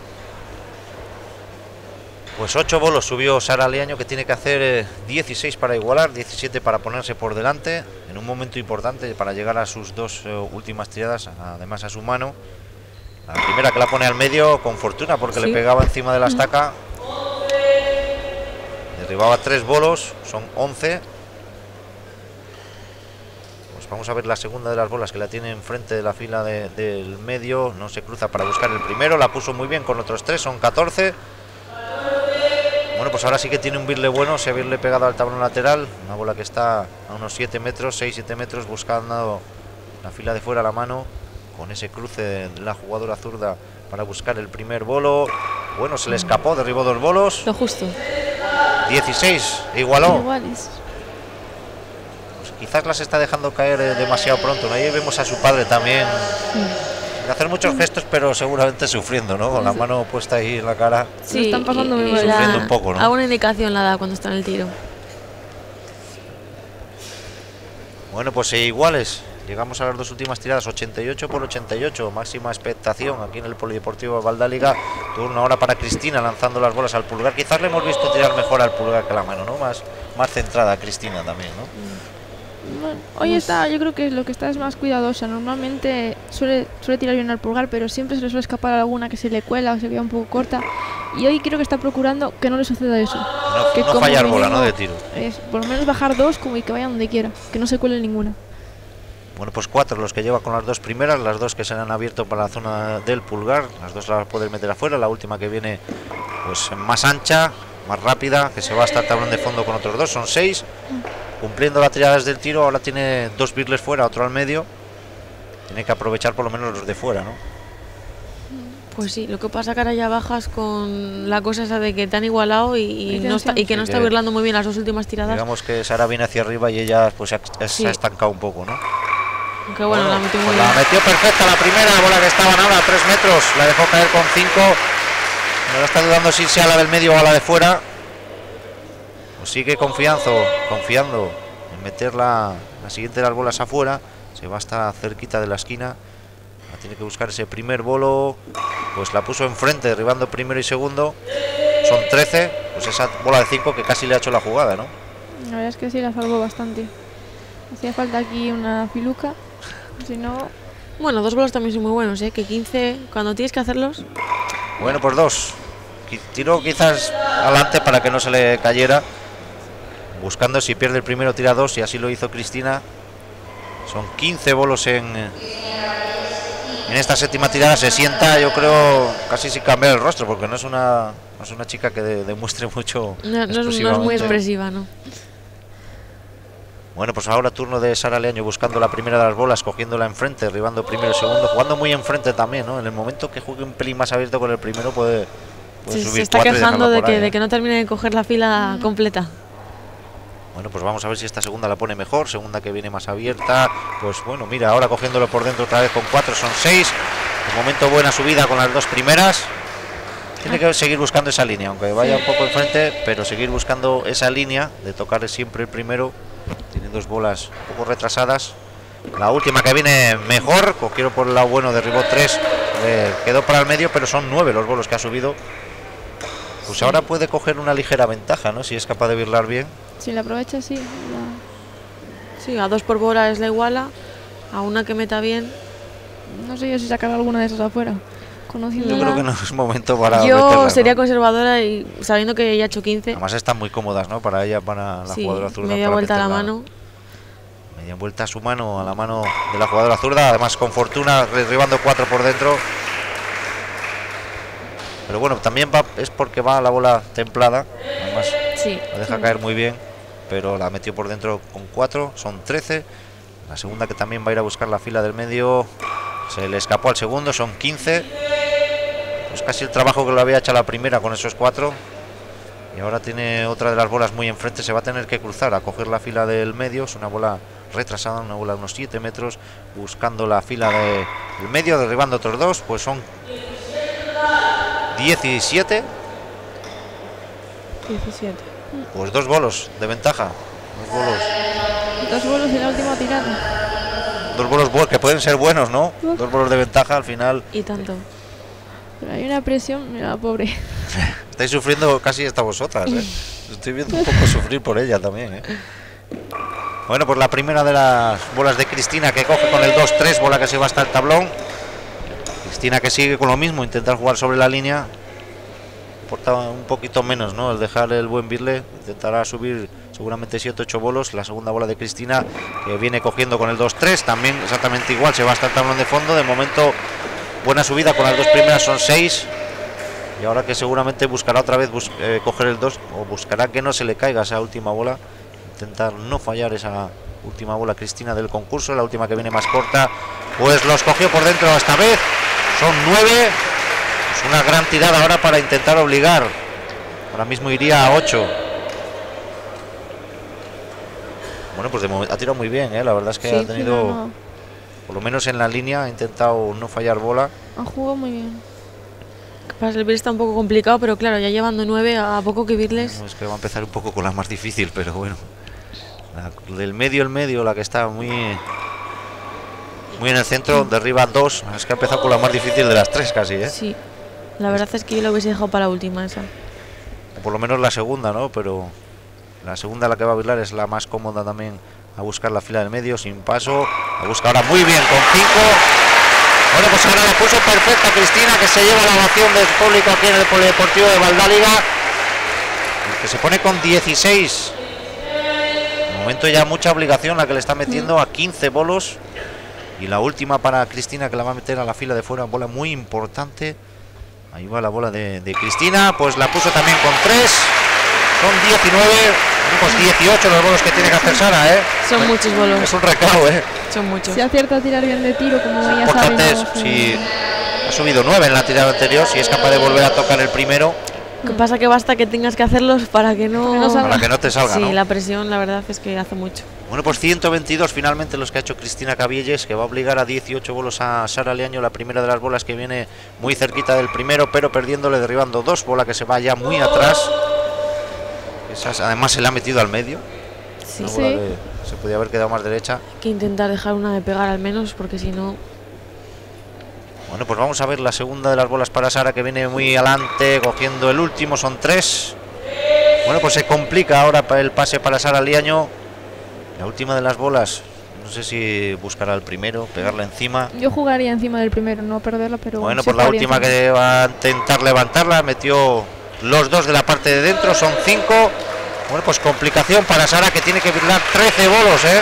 Pues ocho bolos subió Sara Liaño, que tiene que hacer eh, dieciséis para igualar, diecisiete para ponerse por delante, en un momento importante para llegar a sus dos eh, últimas tiradas, además a su mano. La primera que la pone al medio con fortuna porque Sí. le pegaba encima de la estaca. Derribaba tres bolos, son once. Pues vamos a ver la segunda de las bolas, que la tiene enfrente de la fila de- del medio, no se cruza para buscar el primero, la puso muy bien con otros tres, son catorce. Bueno, pues ahora sí que tiene un birle bueno, ese birle pegado al tablón lateral, una bola que está a unos siete metros, seis siete metros, buscando la fila de fuera a la mano, con ese cruce de la jugadora zurda para buscar el primer bolo. Bueno, se le escapó, derribó dos bolos. Lo justo. dieciséis, igualó. Iguales. Pues quizás las está dejando caer eh, demasiado pronto, ¿no? Ahí vemos a su padre también sin hacer muchos gestos, pero seguramente sufriendo, ¿no? Con la mano puesta ahí en la cara. Sí, están pasando y- muy y mal. la- Sufriendo un poco, ¿no? Alguna indicación la da cuando está en el tiro. Bueno, pues eh, iguales. Llegamos a las dos últimas tiradas, ochenta y ocho por ochenta y ocho, máxima expectación aquí en el Polideportivo de Valdáliga. Turno ahora para Cristina lanzando las bolas al pulgar. Quizás le hemos visto tirar mejor al pulgar que a la mano, ¿no? Más, más centrada Cristina también, ¿no? Bueno, hoy está, yo creo que lo que está es más cuidadosa. Normalmente suele, suele tirar bien al pulgar, pero siempre se le suele escapar alguna que se le cuela o se vea un poco corta. Y hoy creo que está procurando que no le suceda eso. No, que no como fallar bola, mínimo ¿no? De tiro. Es, por lo menos bajar dos como y que vaya donde quiera, que no se cuele ninguna. Bueno, pues cuatro los que lleva con las dos primeras, las dos que se han abierto para la zona del pulgar, las dos las pueden meter afuera, la última que viene pues más ancha, más rápida, que se va hasta el tablón de fondo con otros dos, son seis, cumpliendo la tirada desde el tiro. Ahora tiene dos birles fuera, otro al medio, tiene que aprovechar por lo menos los de fuera, ¿no? Pues sí, lo que pasa que ahora ya bajas con la cosa esa de que te han igualado y, y Y no está, y que no Sí, está que- birlando muy bien las dos últimas tiradas. Digamos que Sara viene hacia arriba y ella pues se ha, se Sí. ha estancado un poco, ¿no? Aunque bueno, la metió muy pues bien. la metió perfecta la primera, la bola que estaban ahora a tres metros, la dejó caer con cinco. Ahora está dudando si sea la del medio o a la de fuera. Pues sigue confiando, confiando en meter la, la siguiente de las bolas afuera. Se va hasta cerquita de la esquina. Ahora tiene que buscar ese primer bolo. Pues la puso enfrente, derribando primero y segundo. Son trece. Pues esa bola de cinco que casi le ha hecho la jugada, ¿no? La verdad es que sí la salvó bastante. Hacía falta aquí una filuca. Si no, Bueno, dos bolos también son muy buenos, ¿eh? Que quince, cuando tienes que hacerlos. Bueno, pues dos. Qui- Tiró quizás adelante para que no se le cayera. Buscando si pierde el primero, tira dos, y así lo hizo Cristina. Son quince bolos en, en esta séptima tirada. Se sienta, yo creo, casi sin cambiar el rostro, porque no es una, no es una chica que de- demuestre mucho. No, no es, no es muy expresivamente. expresiva, ¿no? Bueno, pues ahora turno de Sara Leaño buscando la primera de las bolas, cogiéndola enfrente, derribando primero y segundo, jugando muy enfrente también, ¿no? En el momento que juegue un pelín más abierto con el primero puede, puede Se, subir se está cuatro y quejando dejarla de por que, ahí, de ¿eh? que no termine de coger la fila completa. Bueno, pues vamos a ver si esta segunda la pone mejor, segunda que viene más abierta. Pues bueno, mira, ahora cogiéndolo por dentro otra vez con cuatro, son seis. De momento buena subida con las dos primeras. Tiene que seguir buscando esa línea, aunque vaya un poco enfrente, pero seguir buscando esa línea de tocar siempre el primero. Tiene dos bolas un poco retrasadas. La última que viene mejor, cogieron por el lado bueno, derribó tres, eh, quedó para el medio, pero son nueve los bolos que ha subido. Pues ahora puede coger una ligera ventaja, ¿no? Si es capaz de birlar bien. si la aprovecha, sí. la- Sí, a dos por bola es la iguala. A una que meta bien. No sé yo si sacar alguna de esas afuera. Conociendo Yo creo que no es momento para Yo meterla, sería ¿no? conservadora y sabiendo que ya ha hecho quince. Además están muy cómodas, ¿no? Para ella, para la Sí, jugadora zurda. media para vuelta a la meterla. mano. Media vuelta a su mano, a la mano de la jugadora zurda. Además con fortuna, derribando cuatro por dentro. Pero bueno, también va, es porque va la bola templada. Además Sí. la deja caer muy bien, pero la metió por dentro con cuatro, son trece. La segunda que también va a ir a buscar la fila del medio. Se le escapó al segundo, son quince. Pues casi el trabajo que lo había hecho a la primera con esos cuatro. Y ahora tiene otra de las bolas muy enfrente. Se va a tener que cruzar a coger la fila del medio. Es una bola retrasada, una bola de unos siete metros. Buscando la fila de- del medio, derribando otros dos. Pues son diecisiete. diecisiete. Pues dos bolos de ventaja. Dos bolos, Dos bolos en la última tirada. dos bolos bu- que pueden ser buenos, ¿no? Dos bolos de ventaja al final. Y tanto. Pero hay una presión, mira, pobre. Estáis sufriendo casi hasta vosotras, ¿eh? Estoy viendo un poco sufrir por ella también, ¿eh? Bueno, pues la primera de las bolas de Cristina, que coge con el dos tres, bola que se va hasta el tablón. Cristina que sigue con lo mismo, intentar jugar sobre la línea. Importa un poquito menos, ¿no? El dejar el buen birle. Intentará subir seguramente siete ocho bolos. La segunda bola de Cristina, que viene cogiendo con el dos tres, también exactamente igual, se va hasta el tablón de fondo. De momento buena subida con las dos primeras, son seis. Y ahora que seguramente buscará otra vez bus eh, coger el dos, o buscará que no se le caiga esa última bola. Intentar no fallar esa Última bola Cristina del concurso, la última que viene más corta, pues los cogió por dentro esta vez. Son nueve. Es una gran tirada ahora para intentar obligar. Ahora mismo iría a ocho. Bueno, pues de momento ha tirado muy bien, ¿eh? La verdad es que Sí, ha tenido, no, no. por lo menos en la línea, ha intentado no fallar bola. Ha jugado muy bien. Para el Bir está un poco complicado, pero claro, ya llevando nueve, a poco que Birles. No, es que va a empezar un poco con la más difícil, pero bueno. La del medio, el medio, la que está muy muy en el centro, derriba dos. Es que ha empezado con la más difícil de las tres casi, ¿eh? Sí, la verdad es que yo lo hubiese dejado para la última esa. O por lo menos la segunda, ¿no? Pero la segunda, la que va a bailar, es la más cómoda también, a buscar la fila del medio, sin paso. A buscar ahora muy bien, con cinco. Bueno, pues ahora la puso perfecta Cristina, que se lleva la ovación del público aquí en el Polideportivo de Valdáliga, que se pone con dieciséis. De momento ya mucha obligación la que le está metiendo, a quince bolos. Y la última para Cristina, que la va a meter a la fila de fuera, bola muy importante. Ahí va la bola de, de Cristina, pues la puso también con tres. Son diecinueve, pues dieciocho los bolos que tiene que hacer Sara, ¿eh? Son muchos bolos. Es un recao, ¿eh? Son muchos. Si acierta a tirar bien de tiro, como ya Importante es, sabemos. eh, si ha subido nueve en la tirada anterior, si es capaz de volver a tocar el primero, Lo que pasa que basta que tengas que hacerlos para que no... Para que no salga. para que no te salga, Sí, ¿no? la presión la verdad es que hace mucho. Bueno, pues ciento veintidós finalmente los que ha hecho Cristina Cabielles, que va a obligar a dieciocho bolos a Sara Liaño. La primera de las bolas que viene muy cerquita del primero, pero perdiéndole, derribando dos. Bola que se va ya muy atrás. Esas, además se le ha metido al medio. Sí, Una Sí. bola que se podía haber quedado más derecha. hay que intentar dejar una de pegar al menos, porque si no... Bueno, pues vamos a ver la segunda de las bolas para Sara, que viene muy adelante, cogiendo el último, son tres. Bueno, pues se complica ahora para el pase para Sara Liaño. La última de las bolas, no sé si buscará el primero, pegarla encima. Yo jugaría encima del primero, no perderla, pero. Bueno, sí por la jugaría última encima. que va a intentar levantarla, metió los dos de la parte de dentro, son cinco. Bueno, pues complicación para Sara, que tiene que bailar trece bolos, ¿eh?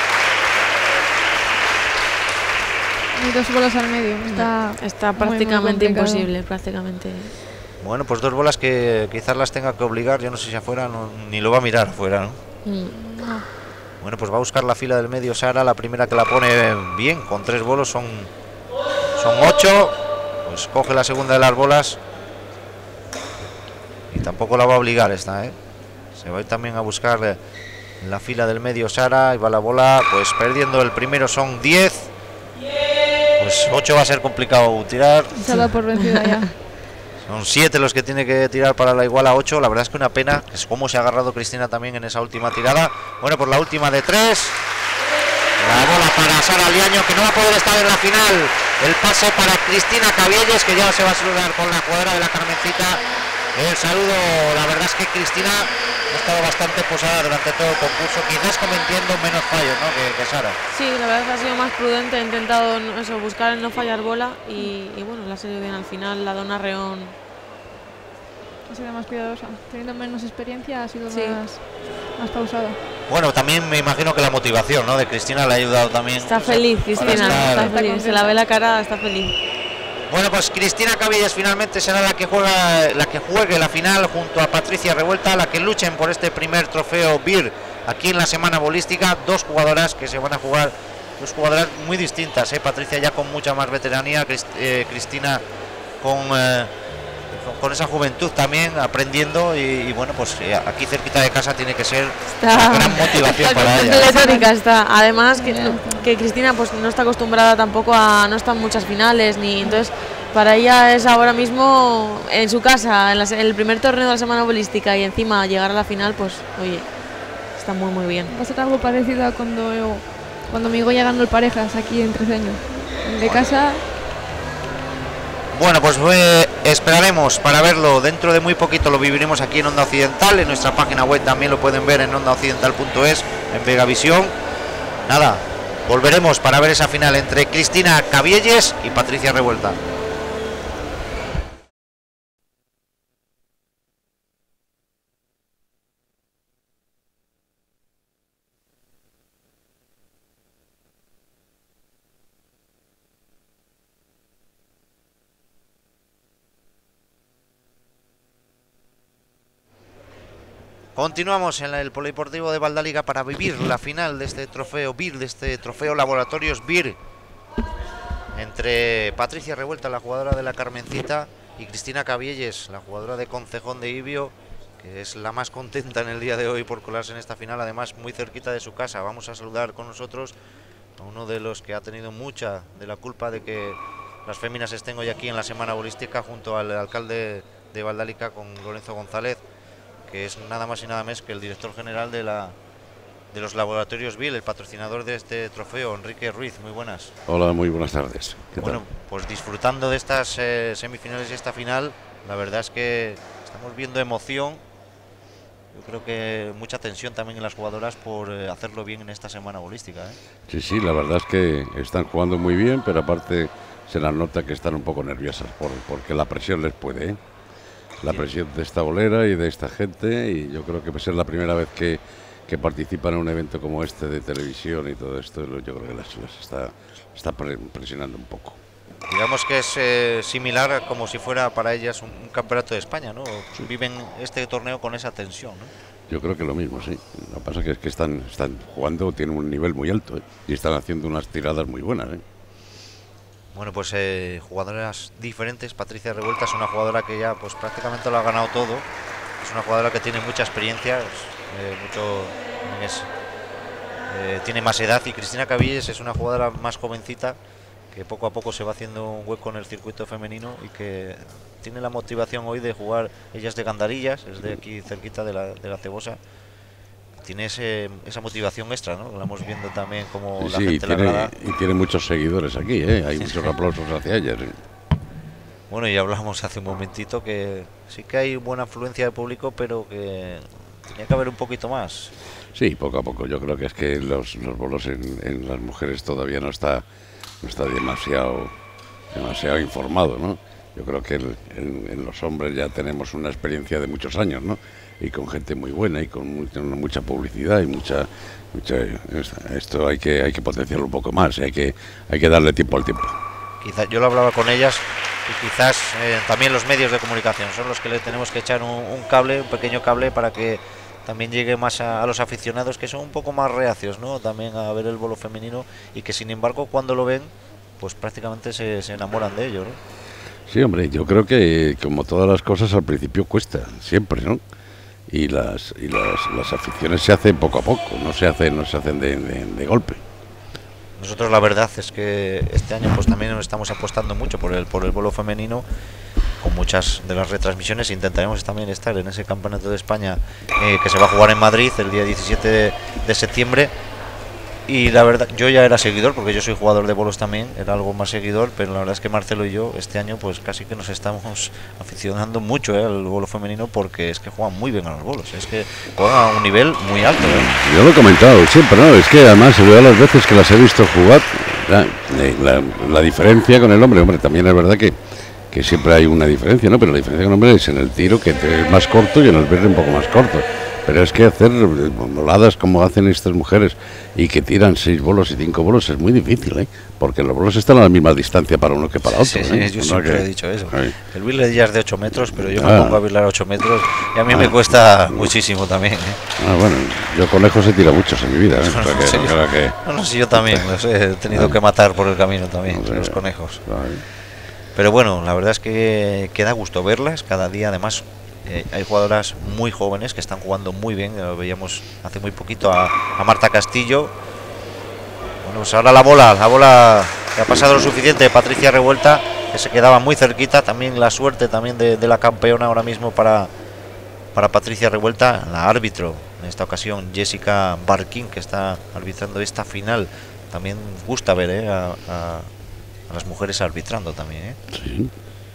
Y dos bolas al medio. Está, Está muy, muy prácticamente complicado. imposible, prácticamente. Bueno, pues dos bolas que quizás las tenga que obligar, yo no sé si afuera, no, ni lo va a mirar afuera, ¿no? Mm. No. Bueno, pues va a buscar la fila del medio Sara, la primera que la pone bien, con tres bolos, son, son ocho. Pues coge la segunda de las bolas. Y tampoco la va a obligar esta, ¿eh? Se va a ir también a buscar eh, la fila del medio Sara, y va la bola, pues perdiendo el primero, son diez. Pues ocho va a ser complicado tirar. Se ha dado por vencida ya. Son siete los que tiene que tirar para la igual a ocho. La verdad es que una pena, es como se ha agarrado Cristina también en esa última tirada. Bueno, pues la última de tres. La bola para Sara Liaño, que no va a poder estar en la final. El pase para Cristina Cabielles, que ya se va a saludar con la jugadora de la Carmencita. El saludo, la verdad es que Cristina ha estado bastante posada durante todo el concurso, quizás cometiendo menos fallos, ¿no?, que, que Sara. Sí, la verdad es que ha sido más prudente, ha intentado no- eso, buscar el no fallar bola y, y bueno, la ha salido bien al final, la Dona Reón. Ha sido más cuidadosa. Teniendo menos experiencia, ha sido Sí. más, más pausada. Bueno, también me imagino que la motivación, ¿no?, de Cristina le ha ayudado también. Está feliz, para Cristina, estar- está feliz, se la ve la cara, está feliz. Bueno, pues Cristina Cabielles finalmente será la que juega, la que juegue la final junto a Patricia Revuelta, la que luchen por este primer trofeo B I R aquí en la semana bolística. Dos jugadoras que se van a jugar, dos jugadoras muy distintas, ¿eh? Patricia ya con mucha más veteranía, Crist- eh, Cristina con, eh, con con esa juventud también, aprendiendo, y, y bueno, pues eh, aquí cerquita de casa tiene que ser Está- una gran motivación para ella. Pletórica está. Además que, que Cristina pues no está acostumbrada tampoco a no estar en muchas finales ni entonces para ella es ahora mismo en su casa, en la se- el primer torneo de la semana bolística y encima llegar a la final, pues oye, está muy muy bien. Va a ser algo parecido a cuando, yo- cuando mi Goya ganó el parejas aquí en Treceño. De casa, Bueno, pues eh, esperaremos para verlo dentro de muy poquito, lo viviremos aquí en Onda Occidental, en nuestra página web también lo pueden ver en onda occidental punto es, en Vegavisión. Nada, volveremos para ver esa final entre Cristina Cabielles y Patricia Revuelta. Continuamos en el Polideportivo de Valdáliga para vivir la final de este trofeo B I R, de este trofeo Laboratorios B I R, entre Patricia Revuelta, la jugadora de la Carmencita, y Cristina Cabielles, la jugadora de Concejón de Ibio, que es la más contenta en el día de hoy por colarse en esta final, además muy cerquita de su casa. Vamos a saludar con nosotros a uno de los que ha tenido mucha de la culpa de que las féminas estén hoy aquí en la semana bolística, junto al alcalde de Valdáliga, con Lorenzo González, que es nada más y nada menos que el director general de la de los Laboratorios B I R, el patrocinador de este trofeo, Enrique Ruiz. Muy buenas. Hola, muy buenas tardes. ¿Qué bueno, tal? Pues disfrutando de estas eh, semifinales y esta final, la verdad es que estamos viendo emoción. Yo creo que mucha tensión también en las jugadoras por eh, hacerlo bien en esta semana bolística, ¿eh? Sí, sí, la verdad es que están jugando muy bien, pero aparte se las nota que están un poco nerviosas por, porque la presión les puede, ¿eh? La presión de esta bolera y de esta gente, y yo creo que va a ser la primera vez que, que participan en un evento como este de televisión y todo esto. Yo creo que las, las está, está presionando un poco. Digamos que es eh, similar a como si fuera para ellas un, un campeonato de España, ¿no? Sí. Viven este torneo con esa tensión, ¿no? Yo creo que lo mismo, sí. Lo que pasa que es que están, están jugando, tienen un nivel muy alto, ¿eh? Y están haciendo unas tiradas muy buenas, ¿eh? Bueno, pues eh, jugadoras diferentes. Patricia Revuelta es una jugadora que ya pues prácticamente lo ha ganado todo. Es una jugadora que tiene mucha experiencia, es, eh, mucho, es, eh, tiene más edad. Y Cristina Cabielles es una jugadora más jovencita, que poco a poco se va haciendo un hueco en el circuito femenino y que tiene la motivación hoy de jugar. Ella es de Gandarillas, es de aquí cerquita de la, de la Cebosa. Tiene ese, esa motivación extra, ¿no? La vamos viendo también como Sí, la sí, gente la tiene, grada. y tiene muchos seguidores aquí, ¿eh? Hay muchos aplausos hacia ellas, ¿eh? Bueno, y hablamos hace un momentito que sí que hay buena afluencia de público, pero que tenía que haber un poquito más. Sí, poco a poco. Yo creo que es que los, los bolos en, en las mujeres todavía no está, no está demasiado, demasiado informado, ¿no? Yo creo que el, en, en los hombres ya tenemos una experiencia de muchos años, ¿no? Y con gente muy buena y con mucha, mucha publicidad y mucha, mucha esto hay que hay que potenciarlo un poco más, hay que hay que darle tiempo al tiempo. Quizás yo lo hablaba con ellas y quizás eh, también los medios de comunicación son los que le tenemos que echar un, un cable, un pequeño cable, para que también llegue más a, a los aficionados, que son un poco más reacios, ¿no? También a ver el bolo femenino, y que sin embargo cuando lo ven pues prácticamente se, se enamoran de ello, ¿no? Sí, hombre, yo creo que como todas las cosas al principio cuesta, siempre, ¿no? Y las y las, las aficiones se hacen poco a poco, no se hacen no se hacen de, de, de golpe. Nosotros la verdad es que este año pues también nos estamos apostando mucho por el por el bolo femenino, con muchas de las retransmisiones. Intentaremos también estar en ese campeonato de España eh, que se va a jugar en Madrid el día diecisiete de, de septiembre. Y la verdad, yo ya era seguidor, porque yo soy jugador de bolos también, era algo más seguidor, pero la verdad es que Marcelo y yo este año pues casi que nos estamos aficionando mucho eh, al bolo femenino, porque es que juegan muy bien a los bolos, es que juegan a un nivel muy alto, ¿eh? Yo lo he comentado siempre, ¿no? Es que además se ve a las veces que las he visto jugar, la, la, la diferencia con el hombre, hombre, también es verdad que, que siempre hay una diferencia, ¿no? Pero la diferencia con el hombre es en el tiro, que es más corto, y en el verde un poco más corto. Pero es que hacer voladas como hacen estas mujeres y que tiran seis bolos y cinco bolos es muy difícil, ¿eh? Porque los bolos están a la misma distancia para uno que para otro. Sí, ¿eh? sí, yo No siempre que... he dicho eso. Ay. El birle ya es de ocho metros, pero yo Ah. me pongo a birlar a ocho metros y a mí Ah. me cuesta muchísimo también, ¿eh? Ah, bueno, yo conejos he tirado muchos en mi vida, ¿eh? O sea que, Sí. o sea que... No, no, sí, yo también los he tenido Ah. que matar por el camino también, O sea, los conejos. ay. Pero bueno, la verdad es que, que da gusto verlas cada día. Además, eh, hay jugadoras muy jóvenes que están jugando muy bien. Lo veíamos hace muy poquito a, a Marta Castillo. Bueno, pues ahora la bola, la bola que ha pasado lo suficiente de Patricia Revuelta, que se quedaba muy cerquita. También la suerte también de, de la campeona ahora mismo para, para Patricia Revuelta, la árbitro, en esta ocasión Jessica Barquín, que está arbitrando esta final. También gusta ver eh, a, a a las mujeres arbitrando también, ¿eh? Sí.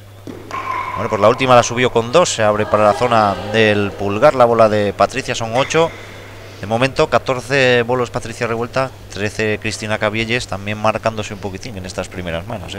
Bueno, pues la última la subió con dos, se abre para la zona del pulgar la bola de Patricia, son ocho. De momento, catorce bolos Patricia Revuelta, trece Cristina Cabielles, también marcándose un poquitín en estas primeras manos, ¿eh?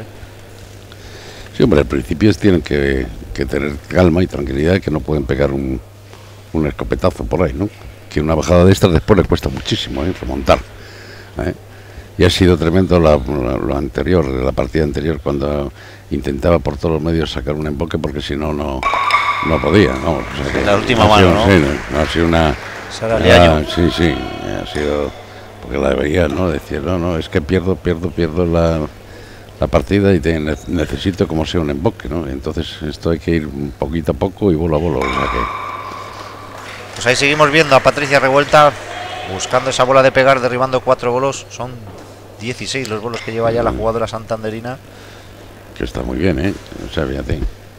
Sí, hombre, al principio tienen que, que tener calma y tranquilidad, que no pueden pegar un, un escopetazo por ahí, ¿no? Que una bajada de estas después les cuesta muchísimo, ¿eh? Remontar, ¿eh? Y ha sido tremendo la, la, lo anterior, la partida anterior, cuando intentaba por todos los medios sacar un emboque, porque si no, no no podía, vamos. O sea que la última ha mano, sido, ¿no? Sí, no, ha sido una... Sara ah, Liaño. sí, sí, ha sido... Porque la veía, ¿no? Decía, no, no, es que pierdo, pierdo, pierdo la, la partida y te, necesito como sea un emboque, ¿no? Entonces esto hay que ir poquito a poco y bolo a bolo, o sea que... Pues ahí seguimos viendo a Patricia Revuelta buscando esa bola de pegar, derribando cuatro bolos. Son dieciséis los bolos que lleva ya la jugadora santanderina. Que está muy bien, ¿eh? O sea, fíjate.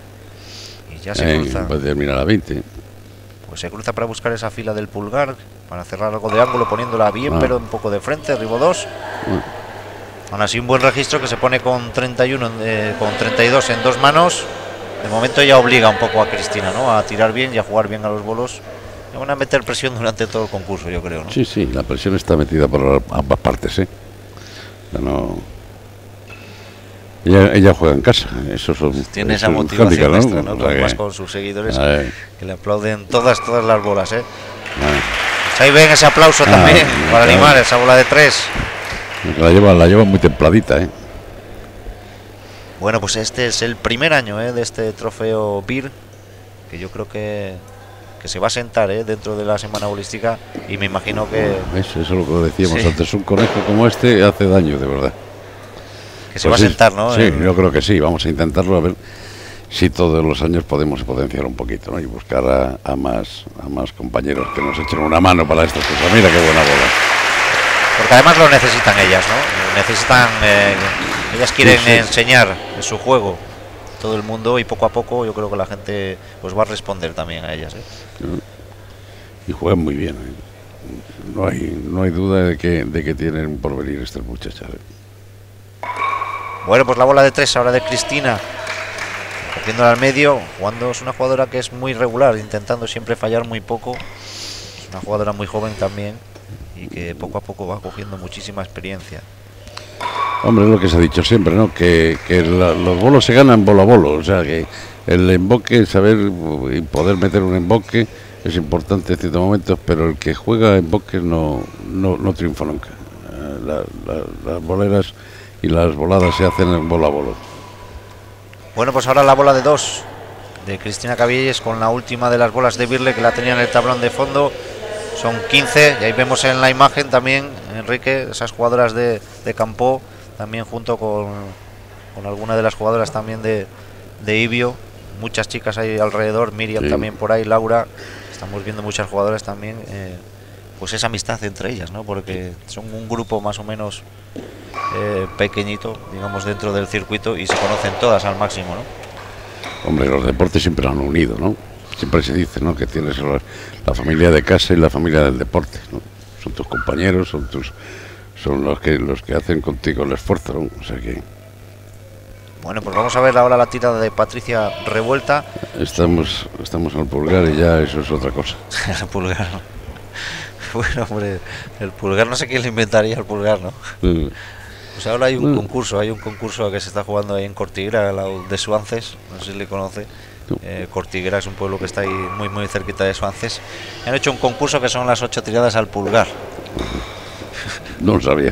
Y ya se Eh, cruza. puede terminar a veinte. Pues se cruza para buscar esa fila del pulgar, para cerrar algo de ángulo, poniéndola bien, Ah. pero un poco de frente, derribo dos. Bueno, Aún así un buen registro que se pone con treinta y uno, eh, con treinta y dos en dos manos. De momento ya obliga un poco a Cristina, ¿no? A tirar bien y a jugar bien a los bolos. Le van a meter presión durante todo el concurso, yo creo, ¿no? sí, sí, la presión está metida por ambas partes, ¿eh? Ya no... Ella, ella juega en casa, eso son... Tiene eso esa es motivación handicap, extra, ¿no? O sea Con- que- más con sus seguidores a ver, que le aplauden todas, todas las bolas, ¿eh? a Pues ahí ven ese aplauso Ah, también para claro. animar esa bola de tres. ver, la lleva, la lleva muy templadita, ¿eh? Bueno, pues este es el primer año, ¿eh? De este trofeo B I R, que yo creo que, que se va a sentar, ¿eh? Dentro de la semana bolística, y me imagino que, ¿Ves? Eso es lo que decíamos Sí. antes, un conejo como este hace daño, de verdad. que se Pues va a sí, sentar, ¿no? Sí, En- yo creo que sí, vamos a intentarlo a ver si todos los años podemos potenciar un poquito, ¿no? Y buscar a, a más a más compañeros que nos echen una mano para estas cosas. Mira qué buena bola. Porque además lo necesitan ellas, ¿no? Necesitan, eh, ellas quieren Sí, sí. enseñar su juego a todo el mundo, y poco a poco yo creo que la gente pues va a responder también a ellas, ¿eh? Y juegan muy bien, ¿eh? No hay no hay duda de que de que tienen un porvenir estas muchachas, ¿eh? Bueno, pues la bola de tres ahora de Cristina, cogiéndola al medio, jugando. Es una jugadora que es muy regular, intentando siempre fallar muy poco. Es una jugadora muy joven también y que poco a poco va cogiendo muchísima experiencia. Hombre, es lo que se ha dicho siempre, ¿no? Que, que la- los bolos se ganan bolo a bolo, o sea que el emboque, saber y poder meter un emboque es importante en ciertos momentos, pero el que juega emboques no, no, no triunfa nunca. Eh, la- la- las boleras y las voladas se hacen en bolo a bolo. Bueno, pues ahora la bola de dos de Cristina Cabielles con la última de las bolas de Birle, que la tenía en el tablón de fondo. Son quince, y ahí vemos en la imagen también, Enrique, esas jugadoras de, de campo, también junto con, con alguna de las jugadoras también de, de Ibio. Muchas chicas ahí alrededor, Miriam Sí. también por ahí, Laura. Estamos viendo muchas jugadoras también. eh, pues esa amistad entre ellas, ¿no? Porque son un grupo más o menos eh, pequeñito, digamos, dentro del circuito, y se conocen todas al máximo, ¿no? Hombre, los deportes siempre lo han unido, ¿no? Siempre se dice, ¿no? Que tienes la, la familia de casa y la familia del deporte, ¿no? Son tus compañeros, son tus son los que los que hacen contigo el esfuerzo, ¿no? O sea que Bueno, pues vamos a ver ahora la tirada de Patricia Revuelta. estamos estamos al pulgar y ya eso es otra cosa. El pulgar, ¿no? Bueno, hombre, el pulgar, no sé quién le inventaría el pulgar, ¿no? Eh, Pues ahora hay un Mm. concurso, hay un concurso que se está jugando ahí en Cortiguera, al lado de Suances, no sé si le conoce. No. Eh, Cortiguera es un pueblo que está ahí muy muy cerquita de Suances. Han hecho un concurso que son las ocho tiradas al pulgar. No lo sabía.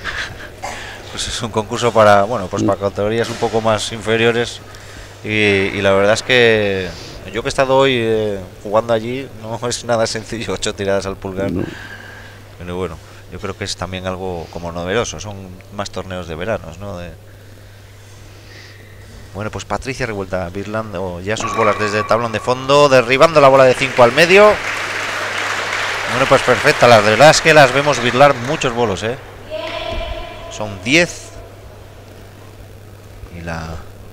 Pues es un concurso para, bueno, pues para categorías un poco más inferiores, y, y la verdad es que yo que he estado hoy eh, jugando allí, no es nada sencillo, ocho tiradas al pulgar. No. Pero bueno, yo creo que es también algo como novedoso, son más torneos de veranos, ¿no? De... Bueno, pues Patricia Revuelta, virlando ya sus bolas desde el tablón de fondo, derribando la bola de cinco al medio. Bueno, pues perfecta, la verdad es que las vemos virlar muchos bolos, ¿eh? Son diez. Y la...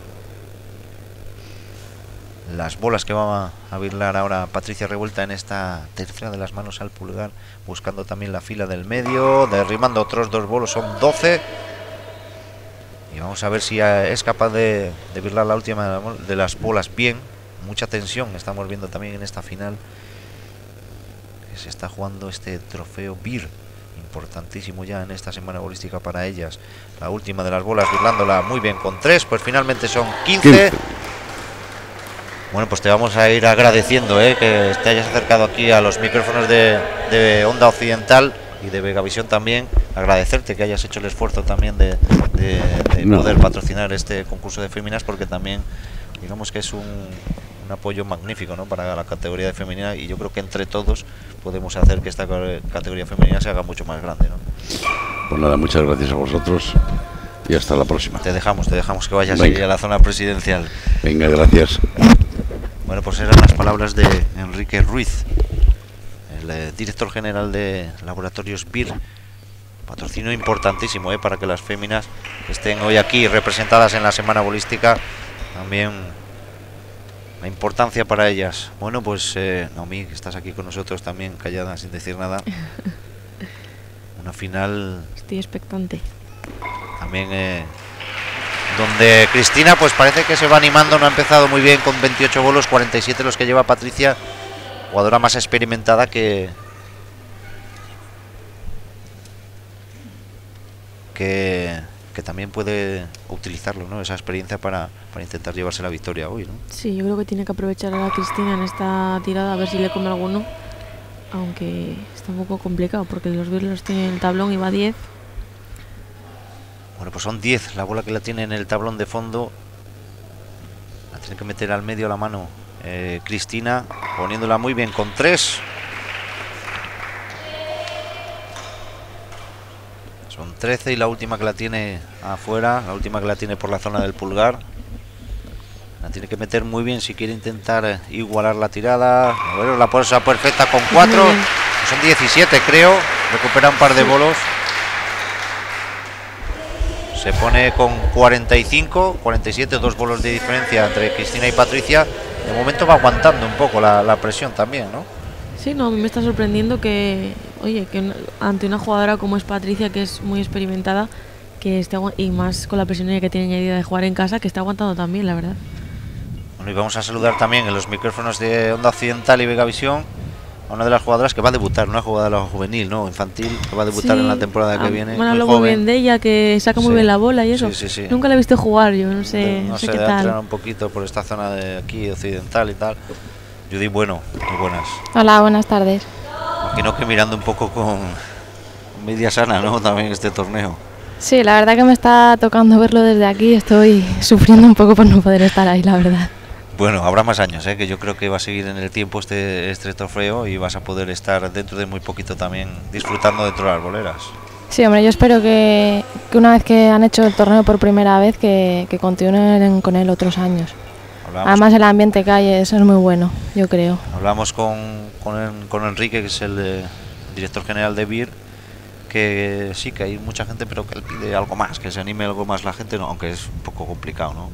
las bolas que va a virlar ahora Patricia Revuelta en esta tercera de las manos al pulgar, buscando también la fila del medio, derribando otros dos bolos, son doce. Y vamos a ver si es capaz de, de virlar la última de las bolas bien. Mucha tensión estamos viendo también en esta final, que se está jugando este trofeo B I R, importantísimo ya en esta semana bolística para ellas. La última de las bolas virlándola muy bien con tres, pues finalmente son quince. quince. Bueno, pues te vamos a ir agradeciendo, ¿eh? Que te hayas acercado aquí a los micrófonos de, de Onda Occidental y de Vegavisión también. Agradecerte que hayas hecho el esfuerzo también de, de, de No. poder patrocinar este concurso de féminas, porque también digamos que es un, un apoyo magnífico, ¿no?, para la categoría de femenina, y yo creo que entre todos podemos hacer que esta categoría femenina se haga mucho más grande, ¿no? Pues nada, muchas gracias a vosotros y hasta la próxima. Te dejamos, te dejamos que vayas ahí a la zona presidencial. Venga, gracias. Bueno, pues eran las palabras de Enrique Ruiz, el eh, director general de Laboratorios B I R. Patrocinio importantísimo, ¿eh?, para que las féminas estén hoy aquí representadas en la Semana Bolística. También la importancia para ellas. Bueno, pues eh, Naomi, que estás aquí con nosotros también, callada, sin decir nada. Una final... Estoy expectante. También... Eh, donde Cristina pues parece que se va animando, no ha empezado muy bien con veintiocho bolos, cuarenta y siete los que lleva Patricia, jugadora más experimentada que que, que también puede utilizarlo, ¿no?, esa experiencia para, para intentar llevarse la victoria hoy, ¿no? Sí, yo creo que tiene que aprovechar a la Cristina en esta tirada a ver si le come alguno, aunque está un poco complicado porque los birlos tienen el tablón y va a diez. Bueno, pues son diez la bola que la tiene en el tablón de fondo. La tiene que meter al medio a la mano eh, Cristina, poniéndola muy bien con tres. Son trece y la última que la tiene afuera, la última que la tiene por la zona del pulgar. La tiene que meter muy bien si quiere intentar igualar la tirada. Bueno, la bolsa perfecta con cuatro. Son diecisiete, creo. Recupera un par de bolos. Se pone con cuarenta y cinco, cuarenta y siete, dos bolos de diferencia entre Cristina y Patricia. De momento va aguantando un poco la, la presión también, ¿no? Sí, no, a mí me está sorprendiendo que, oye, que ante una jugadora como es Patricia, que es muy experimentada, que esté, y más con la presión que tiene añadida de jugar en casa, que está aguantando también, la verdad. Bueno, y vamos a saludar también en los micrófonos de Onda Occidental y Vegavisión a una de las jugadoras que va a debutar, una jugadora juvenil, ¿no?, infantil, que va a debutar sí, en la temporada que viene. Bueno, hablo muy bien de ella, que saca muy sí, bien la bola y eso. Sí, sí, sí. Nunca la he visto jugar, yo no sé, no, no sé, sé qué tal. Un poquito por esta zona de aquí, occidental y tal. Judy, bueno, muy buenas. Hola, buenas tardes. Imagino que mirando un poco con media sana, ¿no?, también este torneo. Sí, la verdad que me está tocando verlo desde aquí, estoy sufriendo un poco por no poder estar ahí, la verdad. Bueno, habrá más años, ¿eh?, que yo creo que va a seguir en el tiempo este, este trofeo y vas a poder estar dentro de muy poquito también disfrutando dentro de las boleras. Sí, hombre, yo espero que, que una vez que han hecho el torneo por primera vez, que, que continúen con él otros años. Hablamos Además el ambiente que hay, eso es muy bueno, yo creo. Hablamos con, con, el, con Enrique, que es el eh, director general de B I R, que sí, que hay mucha gente, pero que él pide algo más, que se anime algo más la gente, no, aunque es un poco complicado, ¿no?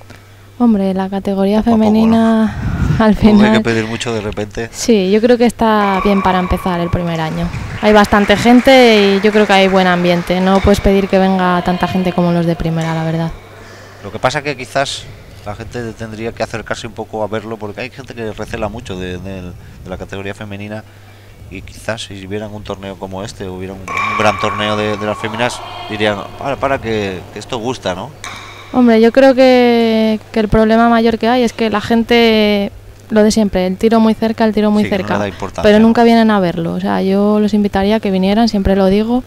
Hombre, la categoría poco femenina poco, ¿no? Al final... Hay que pedir mucho de repente. Sí, yo creo que está bien para empezar el primer año. Hay bastante gente y yo creo que hay buen ambiente. No puedes pedir que venga tanta gente como los de primera, la verdad. Lo que pasa es que quizás la gente tendría que acercarse un poco a verlo, porque hay gente que recela mucho de, de, de la categoría femenina, y quizás si vieran un torneo como este, hubiera un, un gran torneo de, de las féminas, dirían, para, para que, que esto gusta, ¿no? Hombre, yo creo que, que el problema mayor que hay es que la gente, lo de siempre, el tiro muy cerca, el tiro muy sí, cerca, no pero nunca vienen a verlo. O sea, yo los invitaría a que vinieran, siempre lo digo,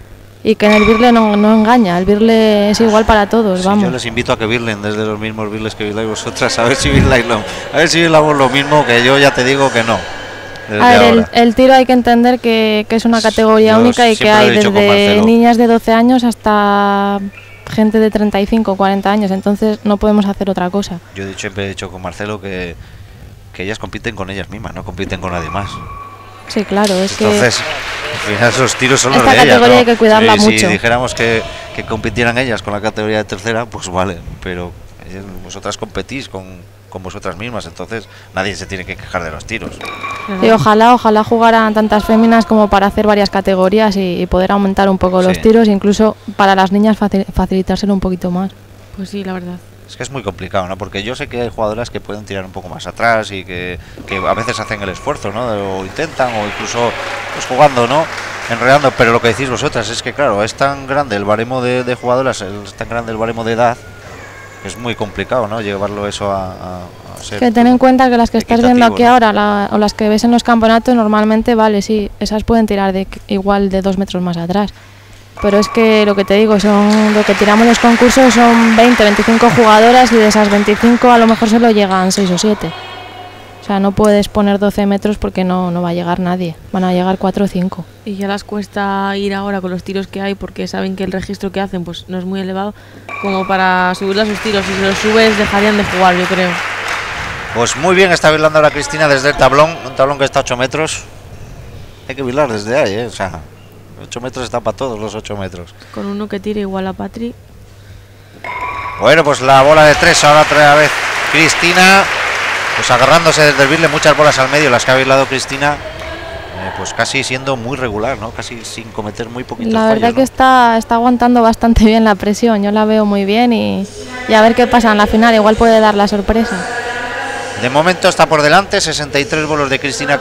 y que en el birle no, no engaña, el birle es igual para todos, sí, vamos. Yo les invito a que birlen desde los mismos birles que birláis vosotras, a ver si birláis lo, a ver si birlamos lo mismo, que yo ya te digo que no. A ver, el, el tiro hay que entender que, que es una categoría yo única y que hay desde niñas de doce años hasta gente de treinta y cinco, cuarenta años, entonces no podemos hacer otra cosa. Yo he dicho, siempre he dicho con Marcelo que, que ellas compiten con ellas mismas, no compiten con nadie más. Sí, claro, es entonces, que... Entonces, al final esos tiros son los de ellas, esta categoría ¿no? hay que cuidarla si, mucho. Si dijéramos que, que compitieran ellas con la categoría de tercera, pues vale, pero vosotras competís con, con vosotras mismas, entonces nadie se tiene que quejar de los tiros. Y ojalá, ojalá jugaran tantas féminas como para hacer varias categorías y, y poder aumentar un poco los sí. tiros, incluso para las niñas facil, facilitárselo un poquito más. Pues sí, la verdad. Es que es muy complicado, ¿no? Porque yo sé que hay jugadoras que pueden tirar un poco más atrás y que, que a veces hacen el esfuerzo, ¿no? O intentan, o incluso pues jugando, ¿no? Enredando, pero lo que decís vosotras es que, claro, es tan grande el baremo de, de jugadoras, es tan grande el baremo de edad, es muy complicado, ¿no? Llevarlo eso a, a, a ser... Que ten en cuenta que las que estás viendo aquí, ¿no?, ahora, la, o las que ves en los campeonatos, normalmente, vale, sí, esas pueden tirar de igual de dos metros más atrás. Pero es que lo que te digo, son lo que tiramos los concursos son veinte, veinticinco jugadoras y de esas veinticinco a lo mejor solo llegan seis o siete. O sea, no puedes poner doce metros porque no, no va a llegar nadie. Van a llegar cuatro o cinco. Y ya les cuesta ir ahora con los tiros que hay porque saben que el registro que hacen pues no es muy elevado como para subir a sus tiros. Si se los subes dejarían de jugar, yo creo. Pues muy bien está virlando ahora Cristina desde el tablón. Un tablón que está a ocho metros. Hay que virlar desde ahí, ¿eh? O sea, ocho metros está para todos los ocho metros. Con uno que tire igual a Patri. Bueno, pues la bola de tres ahora otra vez Cristina. Pues agarrándose desde el birle, muchas bolas al medio las que ha virlado Cristina, eh, pues casi siendo muy regular, ¿no? Casi sin cometer muy poquitos La fallos, verdad ¿no? que está, está aguantando bastante bien la presión, yo la veo muy bien y, y a ver qué pasa en la final, igual puede dar la sorpresa. De momento está por delante, sesenta y tres bolos de Cristina.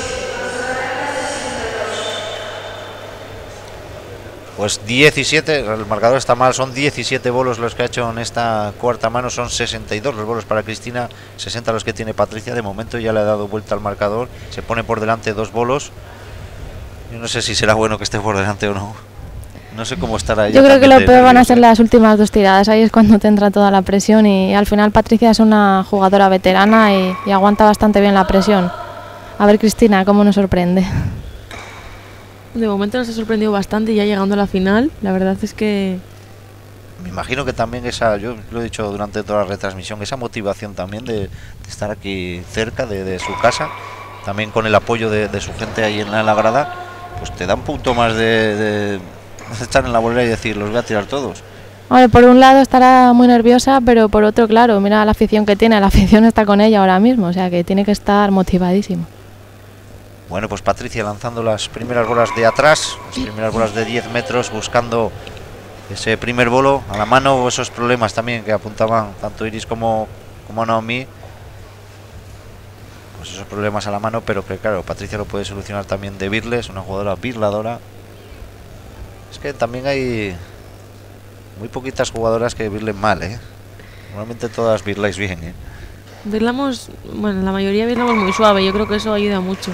Pues diecisiete, el marcador está mal, son diecisiete bolos los que ha hecho en esta cuarta mano, son sesenta y dos los bolos para Cristina, sesenta los que tiene Patricia. De momento ya le ha dado vuelta al marcador, se pone por delante dos bolos. Yo no sé si será bueno que esté por delante o no. No sé cómo estará ella. Yo creo que lo peor van a ser ¿eh? las últimas dos tiradas, ahí es cuando te entra toda la presión y al final Patricia es una jugadora veterana y, y aguanta bastante bien la presión. A ver Cristina, cómo nos sorprende. De momento nos ha sorprendido bastante ya llegando a la final. La verdad es que... Me imagino que también esa, yo lo he dicho durante toda la retransmisión, esa motivación también de, de estar aquí cerca de, de su casa, también con el apoyo de, de su gente ahí en la, en la grada, pues te da un punto más de, de, de estar en la bolera y decir, los voy a tirar todos. Vale, por un lado estará muy nerviosa, pero por otro, claro, mira la afición que tiene, la afición está con ella ahora mismo, o sea que tiene que estar motivadísima. Bueno, pues Patricia lanzando las primeras bolas de atrás, las primeras bolas de diez metros, buscando ese primer bolo a la mano, esos problemas también que apuntaban tanto Iris como, como Naomi, pues esos problemas a la mano, pero que claro, Patricia lo puede solucionar también de birle, es una jugadora birladora. Es que también hay muy poquitas jugadoras que birlen mal, ¿eh? Normalmente todas birláis bien, ¿eh? Birlamos, bueno, la mayoría birlamos muy suave, yo creo que eso ayuda mucho.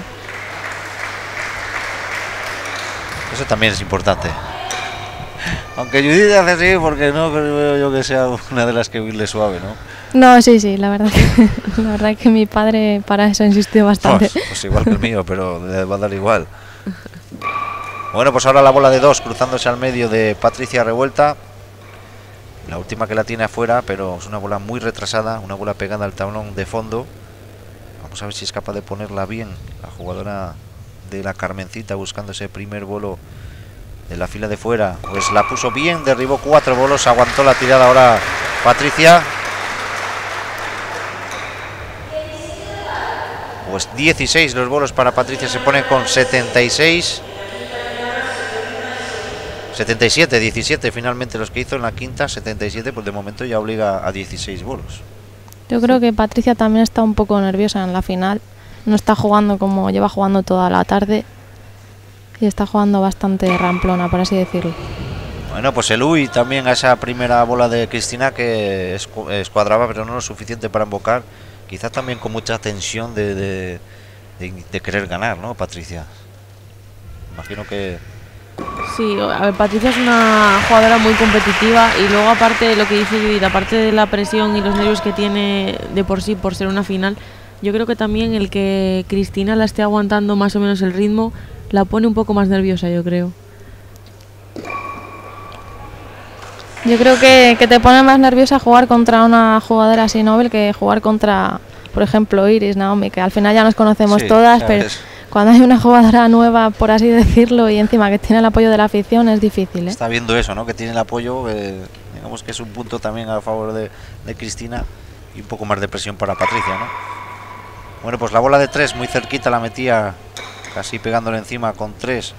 Eso también es importante. Aunque Judith hace así porque no creo yo que sea una de las que birle suave, ¿no? No, sí, sí, la verdad que, la verdad que mi padre para eso insistió bastante. Pues, pues igual que el mío, pero le va a dar igual. Bueno, pues ahora la bola de dos cruzándose al medio de Patricia Revuelta. La última que la tiene afuera, pero es una bola muy retrasada, una bola pegada al tablón de fondo. Vamos a ver si es capaz de ponerla bien la jugadora de la Carmencita, buscando ese primer bolo de la fila de fuera. Pues la puso bien, derribó cuatro bolos, aguantó la tirada ahora Patricia. Pues dieciséis los bolos para Patricia, se pone con setenta y seis. setenta y siete, diecisiete finalmente los que hizo en la quinta, setenta y siete, pues de momento ya obliga a dieciséis bolos. Yo creo que Patricia también está un poco nerviosa en la final. No está jugando como lleva jugando toda la tarde y está jugando bastante ramplona, por así decirlo. Bueno, pues el U I también a esa primera bola de Cristina que escuadraba, pero no lo suficiente para invocar. Quizás también con mucha tensión de, de, de, de querer ganar, ¿no, Patricia? Imagino que... Sí, a ver, Patricia es una jugadora muy competitiva y luego aparte de lo que dice Judith, aparte de la presión y los nervios que tiene de por sí por ser una final, yo creo que también el que Cristina la esté aguantando más o menos el ritmo la pone un poco más nerviosa, yo creo. Yo creo que, que te pone más nerviosa jugar contra una jugadora así Nobel que jugar contra, por ejemplo, Iris, Naomi, que al final ya nos conocemos sí, todas, ¿sabes? Pero cuando hay una jugadora nueva, por así decirlo, y encima que tiene el apoyo de la afición, es difícil, ¿eh? Está viendo eso, ¿no? Que tiene el apoyo, eh, digamos que es un punto también a favor de, de Cristina y un poco más de presión para Patricia, ¿no? Bueno, pues la bola de tres muy cerquita la metía, casi pegándole encima con tres.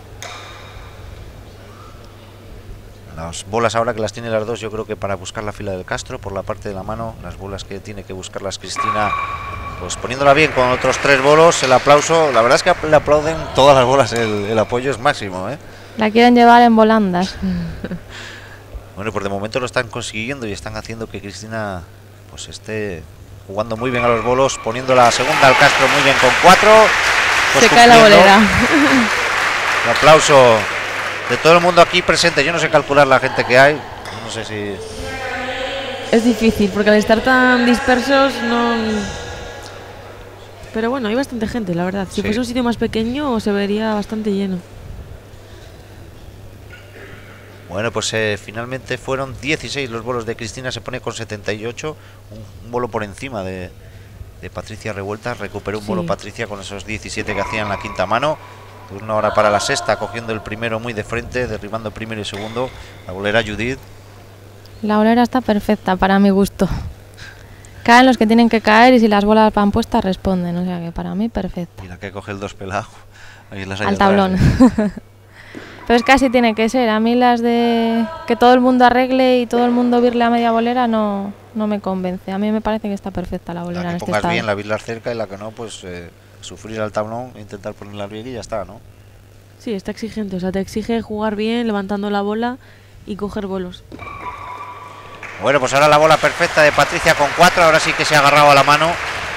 Las bolas ahora que las tiene las dos, yo creo que para buscar la fila del Castro por la parte de la mano, las bolas que tiene que buscarlas Cristina, pues poniéndola bien con otros tres bolos. El aplauso, la verdad es que le aplauden todas las bolas, el, el apoyo es máximo, ¿eh? La quieren llevar en volandas. Bueno, pues de momento lo están consiguiendo y están haciendo que Cristina pues esté jugando muy bien a los bolos, poniendo la segunda al Castro muy bien con cuatro. Pues se cae la bolera. El aplauso de todo el mundo aquí presente. Yo no sé calcular la gente que hay, no sé si... Es difícil, porque al estar tan dispersos no... Pero bueno, hay bastante gente, la verdad. Si sí. fuese un sitio más pequeño se vería bastante lleno. Bueno, pues eh, finalmente fueron dieciséis los bolos de Cristina, se pone con setenta y ocho, un, un bolo por encima de, de Patricia Revuelta. Recuperó un sí. bolo Patricia con esos diecisiete que hacía en la quinta mano. Turno ahora para la sexta, cogiendo el primero muy de frente, derribando primero y segundo. La bolera Judith. La bolera está perfecta para mi gusto. Caen los que tienen que caer y si las bolas van puestas responden, o sea que para mí perfecta. Y la que coge el dos pelado. Ahí las al tablón. ¿Eh? Pero es que así tiene que ser. A mí las de que todo el mundo arregle y todo el mundo virle a media bolera no, no me convence. A mí me parece que está perfecta la bolera. La que en pongas este bien, la virlar cerca, y la que no, pues eh, sufrir al tablón, intentar ponerla bien y ya está, ¿no? Sí, está exigente. O sea, te exige jugar bien, levantando la bola y coger bolos. Bueno, pues ahora la bola perfecta de Patricia con cuatro. Ahora sí que se ha agarrado a la mano,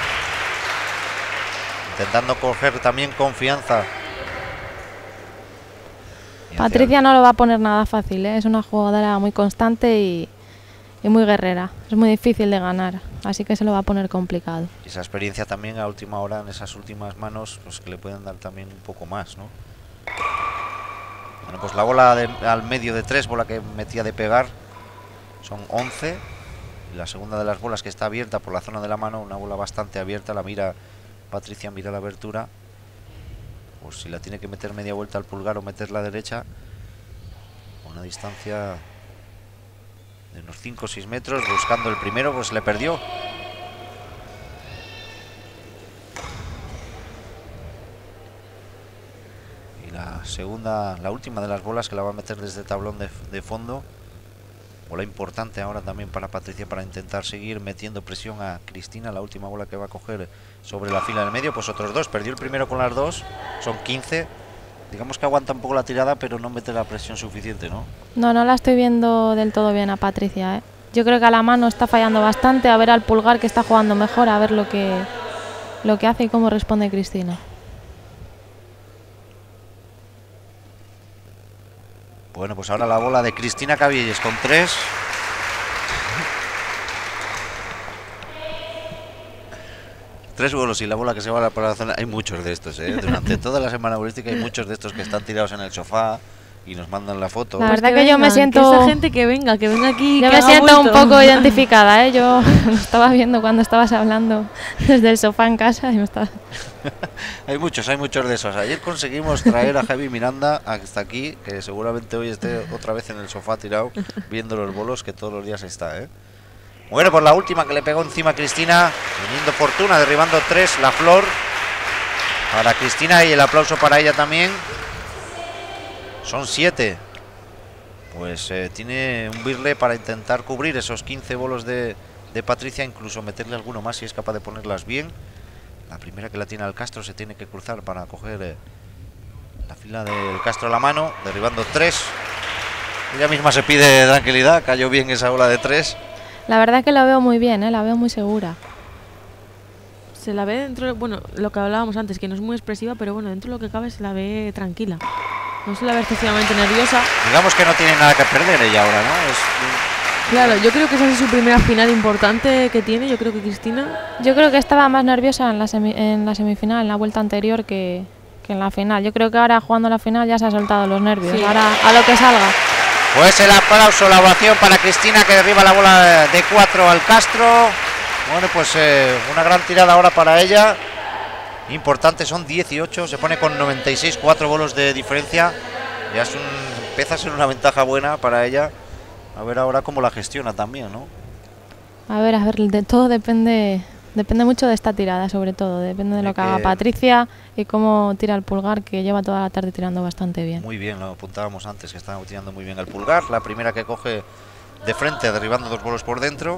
intentando coger también confianza. Patricia no lo va a poner nada fácil, ¿eh? Es una jugadora muy constante y, y muy guerrera. Es muy difícil de ganar, así que se lo va a poner complicado. Y esa experiencia también a última hora, en esas últimas manos, pues que le pueden dar también un poco más, ¿no? Bueno, pues la bola de, al medio de tres, bola que metía de pegar, son once. Y la segunda de las bolas que está abierta por la zona de la mano, una bola bastante abierta, la mira Patricia, mira la abertura. Pues si la tiene que meter media vuelta al pulgar o meter la derecha, a una distancia de unos cinco o seis metros, buscando el primero, pues le perdió. Y la segunda, la última de las bolas, que la va a meter desde tablón de, de fondo. Bola importante ahora también para Patricia, para intentar seguir metiendo presión a Cristina. La última bola que va a coger sobre la fila del medio, pues otros dos. Perdió el primero con las dos, son quince. Digamos que aguanta un poco la tirada, pero no mete la presión suficiente, ¿no? No, no la estoy viendo del todo bien a Patricia, ¿eh? Yo creo que a la mano está fallando bastante. A ver al pulgar, que está jugando mejor, a ver lo que, lo que hace y cómo responde Cristina. Bueno, pues ahora la bola de Cristina Cabielles con tres. Tres bolos y la bola que se va para la zona. Hay muchos de estos, ¿eh? Durante toda la semana bolística hay muchos de estos que están tirados en el sofá y nos mandan la foto. La verdad pues que, que yo me siento... Que esa gente que venga, que venga aquí. Yo que me siento bulto. un poco identificada, ¿eh? Yo lo estaba viendo cuando estabas hablando desde el sofá en casa y me estaba... Hay muchos, hay muchos de esos. Ayer conseguimos traer a Javi Miranda hasta aquí, que seguramente hoy esté otra vez en el sofá tirado viendo los bolos, que todos los días está, ¿eh? Bueno, pues la última que le pegó encima a Cristina, teniendo fortuna, derribando tres, la flor para Cristina y el aplauso para ella también. Son siete. Pues eh, tiene un birle para intentar cubrir esos quince bolos de, de Patricia, incluso meterle alguno más si es capaz de ponerlas bien. La primera que la tiene al Castro se tiene que cruzar para coger eh, la fila del Castro a la mano, derribando tres. Ella misma se pide tranquilidad, cayó bien esa bola de tres. La verdad es que la veo muy bien, ¿eh? La veo muy segura. Se la ve dentro, de, bueno, lo que hablábamos antes, que no es muy expresiva, pero bueno, dentro de lo que cabe se la ve tranquila. No se la ve excesivamente nerviosa. Digamos que no tiene nada que perder ella ahora, ¿no? Es... Claro, yo creo que esa es su primera final importante que tiene, yo creo que Cristina. Yo creo que estaba más nerviosa en la, semi, en la semifinal, en la vuelta anterior, que, que en la final. Yo creo que ahora jugando la final ya se ha soltado los nervios, sí. Ahora a lo que salga. Pues el aplauso, la ovación para Cristina, que derriba la bola de cuatro al Castro. Bueno, pues eh, una gran tirada ahora para ella. Importante, son dieciocho, se pone con noventa y seis, cuatro bolos de diferencia. Ya es un, empieza a ser una ventaja buena para ella. A ver ahora cómo la gestiona también, ¿no? A ver, a ver, de todo depende, depende mucho de esta tirada, sobre todo. Depende de lo de que, que haga Patricia y cómo tira el pulgar, que lleva toda la tarde tirando bastante bien. Muy bien, lo apuntábamos antes, que estaba tirando muy bien el pulgar. La primera que coge de frente, derribando dos bolos por dentro.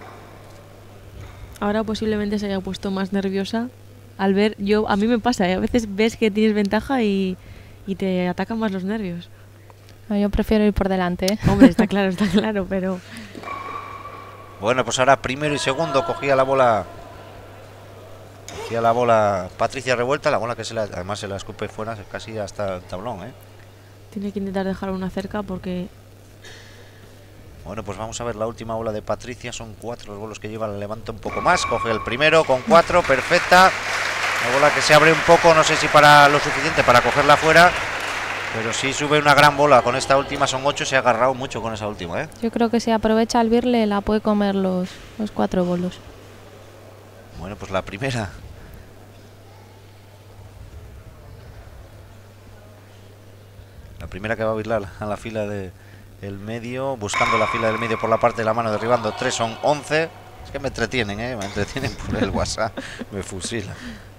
Ahora posiblemente se haya puesto más nerviosa al ver, yo a mí me pasa, ¿eh? A veces ves que tienes ventaja y, y te atacan más los nervios. No, yo prefiero ir por delante, ¿eh? Hombre, está claro, está claro, pero... Bueno, pues ahora primero y segundo cogía la bola... Cogía la bola Patricia Revuelta, la bola que se la, además se la escupe fuera casi hasta el tablón, ¿eh? Tiene que intentar dejar una cerca porque... Bueno, pues vamos a ver la última bola de Patricia. Son cuatro los bolos que lleva, la levanta un poco más. Coge el primero con cuatro, perfecta. La bola que se abre un poco, no sé si para lo suficiente para cogerla afuera, pero sí sube una gran bola. Con esta última son ocho, se ha agarrado mucho con esa última, ¿eh? Yo creo que si aprovecha el birle la puede comer los, los cuatro bolos. Bueno, pues la primera. La primera que va a birlar a la fila de el medio, buscando la fila del medio por la parte de la mano, derribando tres, son once. Es que me entretienen, ¿eh? Me entretienen por el WhatsApp, me fusilan.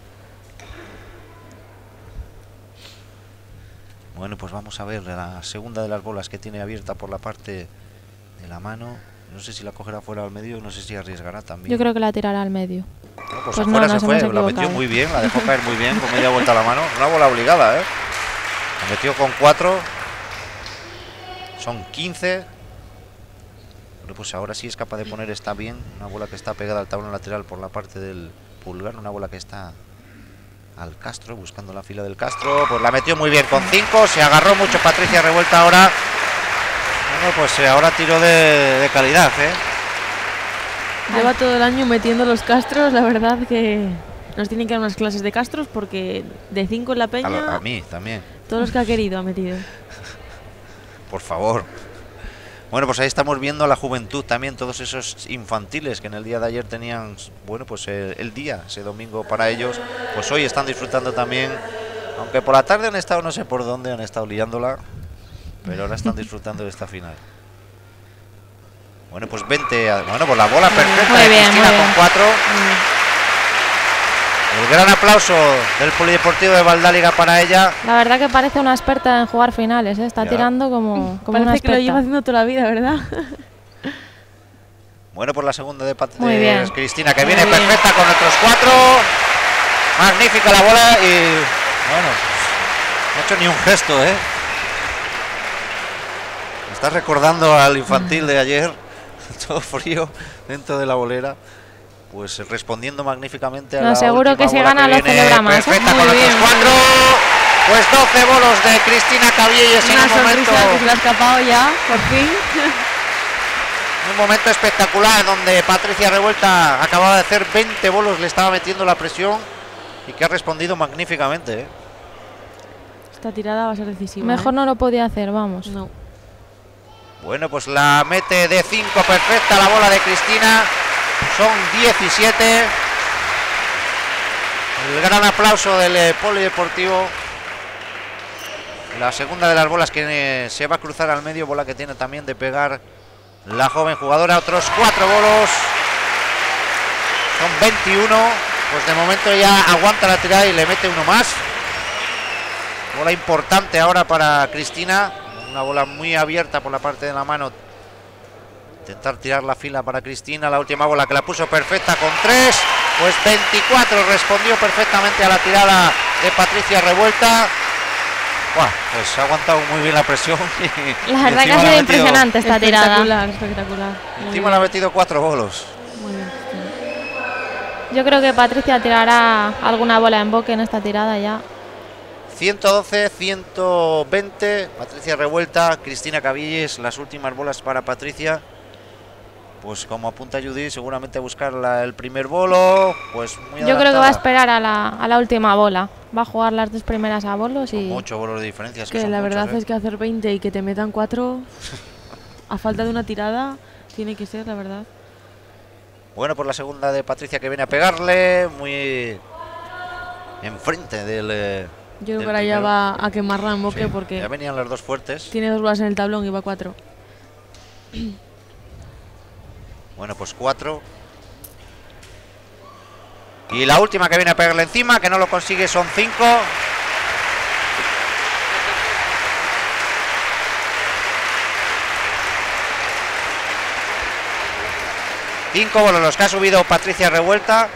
Bueno, pues vamos a ver la segunda de las bolas que tiene abierta por la parte de la mano. No sé si la cogerá fuera al medio, no sé si arriesgará también. Yo creo que la tirará al medio. No, pues, pues afuera no, no se fue, la metió muy bien, la dejó caer muy bien, con media vuelta a la mano. Una bola obligada, ¿eh? La metió con cuatro. Son quince. Bueno, pues ahora sí es capaz de poner, está bien. Una bola que está pegada al tablón lateral por la parte del pulgar. Una bola que está al Castro, buscando la fila del Castro. Pues la metió muy bien con cinco. Se agarró mucho Patricia Revuelta ahora. Bueno, pues ahora tiro de, de calidad, ¿eh? Lleva todo el año metiendo los Castros. La verdad que nos tienen que dar unas clases de Castros, porque de cinco en la Peña... A, lo, a mí también. Todos los que ha querido ha metido. Por favor. Bueno, pues ahí estamos viendo a la juventud también, todos esos infantiles que en el día de ayer tenían, bueno, pues el, el día, ese domingo para ellos, pues hoy están disfrutando también, aunque por la tarde han estado, no sé por dónde, han estado liándola, pero ahora están disfrutando de esta final. Bueno, pues veinte, bueno, pues la bola perfecta muy de bien, Cristina muy bien. con cuatro. El gran aplauso del Polideportivo de Valdáliga para ella. La verdad que parece una experta en jugar finales, ¿eh? Está ya tirando como, como parece una experta. Que lo lleva haciendo toda la vida, ¿verdad? Bueno, por la segunda de, Pat muy de bien. Cristina, que muy viene bien. perfecta con otros cuatro. Magnífica la bola y, bueno, no ha hecho ni un gesto, ¿eh? Me está recordando al infantil de ayer, todo frío dentro de la bolera. Pues respondiendo magníficamente a no, la seguro que si gana que lo celebra más. Perfecta Muy con bien, otros cuatro. Pues doce bolos de Cristina Cabielles en un momento. Que se le ha escapado ya, por fin. Un momento espectacular donde Patricia Revuelta acababa de hacer veinte bolos, le estaba metiendo la presión y que ha respondido magníficamente, ¿eh? Esta tirada va a ser decisiva. Mejor ¿eh? no lo podía hacer, vamos. No. Bueno, pues la mete de cinco perfecta la bola de Cristina. Son diecisiete. El gran aplauso del eh, Polideportivo. La segunda de las bolas que eh, se va a cruzar al medio, bola que tiene también de pegar la joven jugadora. Otros cuatro bolos. Son veintiuno. Pues de momento ya aguanta la tirada y le mete uno más. Bola importante ahora para Cristina. Una bola muy abierta por la parte de la mano. Intentar tirar la fila para Cristina. La última bola que la puso perfecta con tres. Pues veinticuatro. Respondió perfectamente a la tirada de Patricia Revuelta. Buah, pues ha aguantado muy bien la presión. Y, la verdad y que ha sido impresionante esta tirada. Espectacular, espectacular. Encima le ha metido cuatro bolos. Muy bien. Yo creo que Patricia tirará alguna bola en boque en esta tirada ya. ciento doce, ciento veinte. Patricia Revuelta, Cristina Cabielles. Las últimas bolas para Patricia. Pues como apunta Judy, seguramente a buscar la, el primer bolo. Pues muy Yo creo que va a esperar a la, a la última bola. Va a jugar las dos primeras a bolos y... Ocho bolos de diferencia. Es que, que la muchos, verdad ¿eh? es que hacer veinte y que te metan cuatro a falta de una tirada tiene que ser, la verdad. Bueno, por la segunda de Patricia que viene a pegarle. Muy enfrente del... Eh, Yo creo del que ahora ya primero. va a quemarla en boque, Sí, porque ya venían las dos fuertes. tiene dos bolas en el tablón y va cuatro. Bueno, pues cuatro. Y la última que viene a pegarle encima, que no lo consigue, son cinco. Cinco bolos los que ha subido Patricia Revuelta.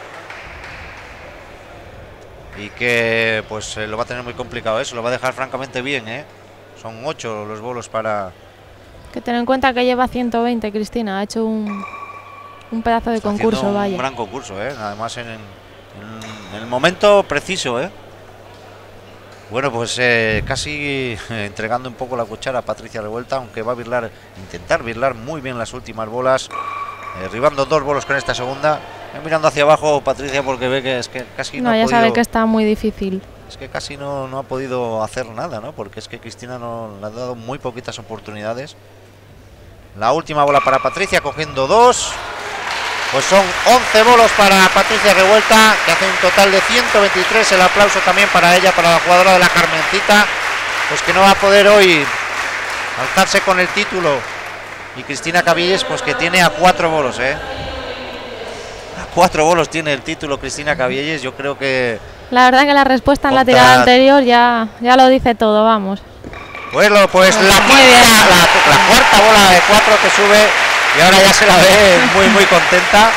Y que pues eh, lo va a tener muy complicado, eso lo va a dejar francamente bien, ¿eh? Son ocho los bolos para... Que ten en cuenta que lleva ciento veinte, Cristina. Ha hecho un, un pedazo de Está concurso, haciendo vaya. Un gran concurso, ¿eh? Además en, en, en el momento preciso, ¿eh? Bueno, pues eh, casi eh, entregando un poco la cuchara a Patricia Revuelta, aunque va a birlar, intentar birlar muy bien las últimas bolas, eh, derribando dos bolos con esta segunda. mirando hacia abajo Patricia porque ve que es que casi no, no ha ya podido, sabe que está muy difícil. Es que casi no, no ha podido hacer nada, ¿no? Porque es que Cristina no le ha dado muy poquitas oportunidades. La última bola para Patricia, cogiendo dos. Pues son once bolos para Patricia Revuelta, que hace un total de ciento veintitrés. El aplauso también para ella, para la jugadora de la Carmencita, pues que no va a poder hoy alzarse con el título. Y Cristina Cabielles, pues que tiene a cuatro bolos, ¿eh? A cuatro bolos tiene el título Cristina Cabielles. Yo creo que... La verdad que la respuesta en la tirada anterior ya, ya lo dice todo, vamos. Bueno, pues la, quinta, la, la cuarta bola de cuatro que sube y ahora ya se la ve muy muy contenta.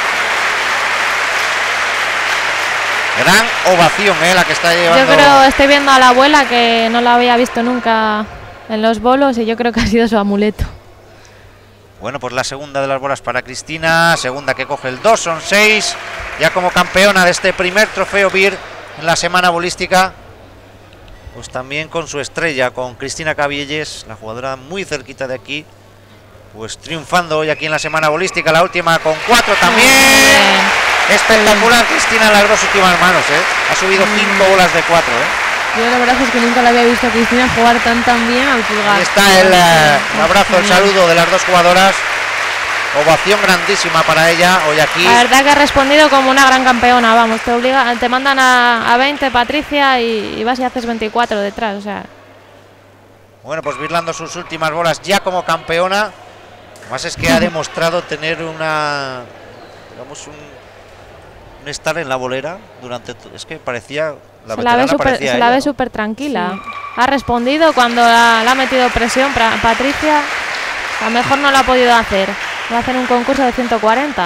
Gran ovación, ¿eh? La que está llevando. Yo creo, estoy viendo a la abuela que no la había visto nunca en los bolos y yo creo que ha sido su amuleto. Bueno, pues la segunda de las bolas para Cristina, segunda que coge el dos, son seis, ya como campeona de este primer trofeo B I R en la semana bolística. Pues también con su estrella, con Cristina Cabielles, la jugadora muy cerquita de aquí, pues triunfando hoy aquí en la semana bolística, la última con cuatro también. Espectacular Cristina en las dos últimas manos, ¿eh? Ha subido cinco bolas de cuatro, ¿eh? Yo la verdad es que nunca la había visto a Cristina jugar tan tan bien al pulgar. Ahí está el, el abrazo, el saludo de las dos jugadoras. Ovación grandísima para ella hoy aquí. La verdad que ha respondido como una gran campeona, vamos, te obliga, te mandan a, a veinte, Patricia, y, y vas y haces veinticuatro detrás, o sea. Bueno, pues virlando sus últimas bolas ya como campeona. Además es que ha demostrado tener una, digamos, un, un estar en la bolera durante, es que parecía, la se la ve super, parecía se ella, la ve ¿no? súper tranquila. Sí. Ha respondido cuando la, la ha metido presión para Patricia, a lo mejor no lo ha podido hacer. Va a hacer un concurso de ciento cuarenta.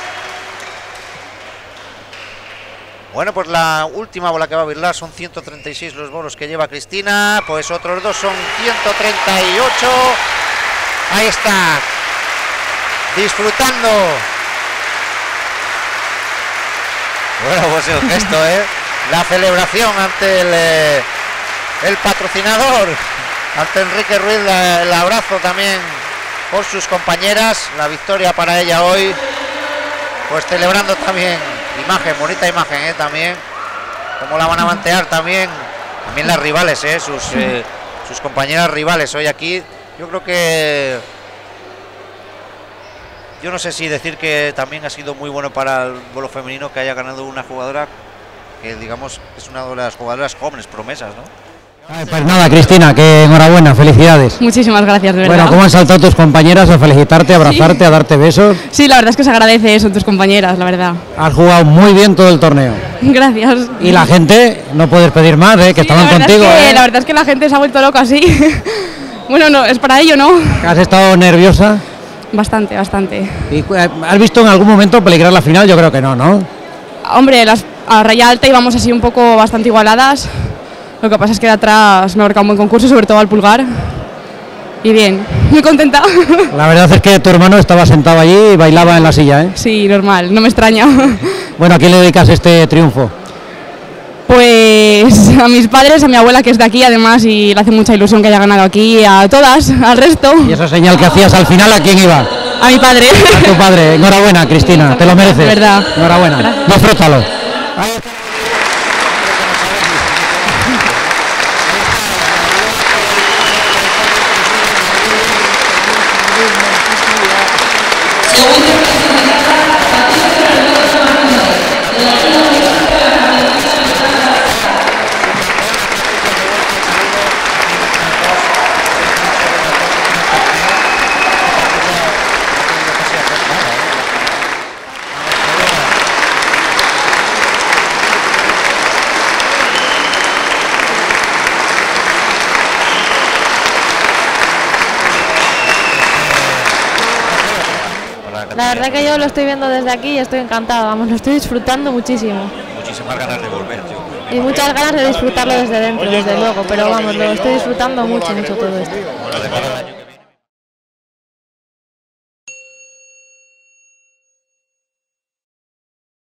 Bueno, pues la última bola que va a virlar son ciento treinta y seis los bolos que lleva Cristina. Pues otros dos son ciento treinta y ocho. Ahí está. Disfrutando. Bueno, pues el gesto, ¿eh? La celebración ante el, eh, el patrocinador. Ante Enrique Ruiz, la, el abrazo también por sus compañeras, la victoria para ella hoy, pues celebrando también, imagen, bonita imagen, ¿eh? También, como la van a mantear también, también las rivales, ¿eh? Sus, eh, sus compañeras rivales hoy aquí. Yo creo que, yo no sé si decir que también ha sido muy bueno para el bolo femenino que haya ganado una jugadora que, digamos, es una de las jugadoras jóvenes, promesas, ¿no? Pues nada, Cristina, que enhorabuena, felicidades. Muchísimas gracias, de verdad. Bueno, ¿cómo han saltado tus compañeras a felicitarte, a abrazarte, sí. a darte besos? Sí, la verdad es que se agradece eso, tus compañeras, la verdad. Has jugado muy bien todo el torneo. Gracias. Y la gente, no puedes pedir más, ¿eh? Que sí, estaban contigo. Es que, ¿eh? La verdad es que la gente se ha vuelto loca así. Bueno, no, es para ello, ¿no? ¿Has estado nerviosa? Bastante, bastante. ¿Y has visto en algún momento peligrar la final? Yo creo que no, ¿no? Hombre, las, a raya alta íbamos así un poco bastante igualadas. Lo que pasa es que de atrás me ha marcado un buen concurso, sobre todo al pulgar. Y bien, muy contenta. La verdad es que tu hermano estaba sentado allí y bailaba en la silla, ¿eh? Sí, normal, no me extraña. Bueno, ¿a quién le dedicas este triunfo? Pues a mis padres, a mi abuela que es de aquí además y le hace mucha ilusión que haya ganado aquí, a todas, al resto. ¿Y esa señal que hacías al final a quién iba? A mi padre. A tu padre, enhorabuena Cristina, te lo mereces. De verdad. Enhorabuena, disfrútalo. La verdad que yo lo estoy viendo desde aquí y estoy encantada, vamos, lo estoy disfrutando muchísimo. Muchísimas ganas de volver, yo. Y muchas ganas de disfrutarlo desde dentro, desde luego, pero vamos, lo estoy disfrutando mucho, mucho todo esto.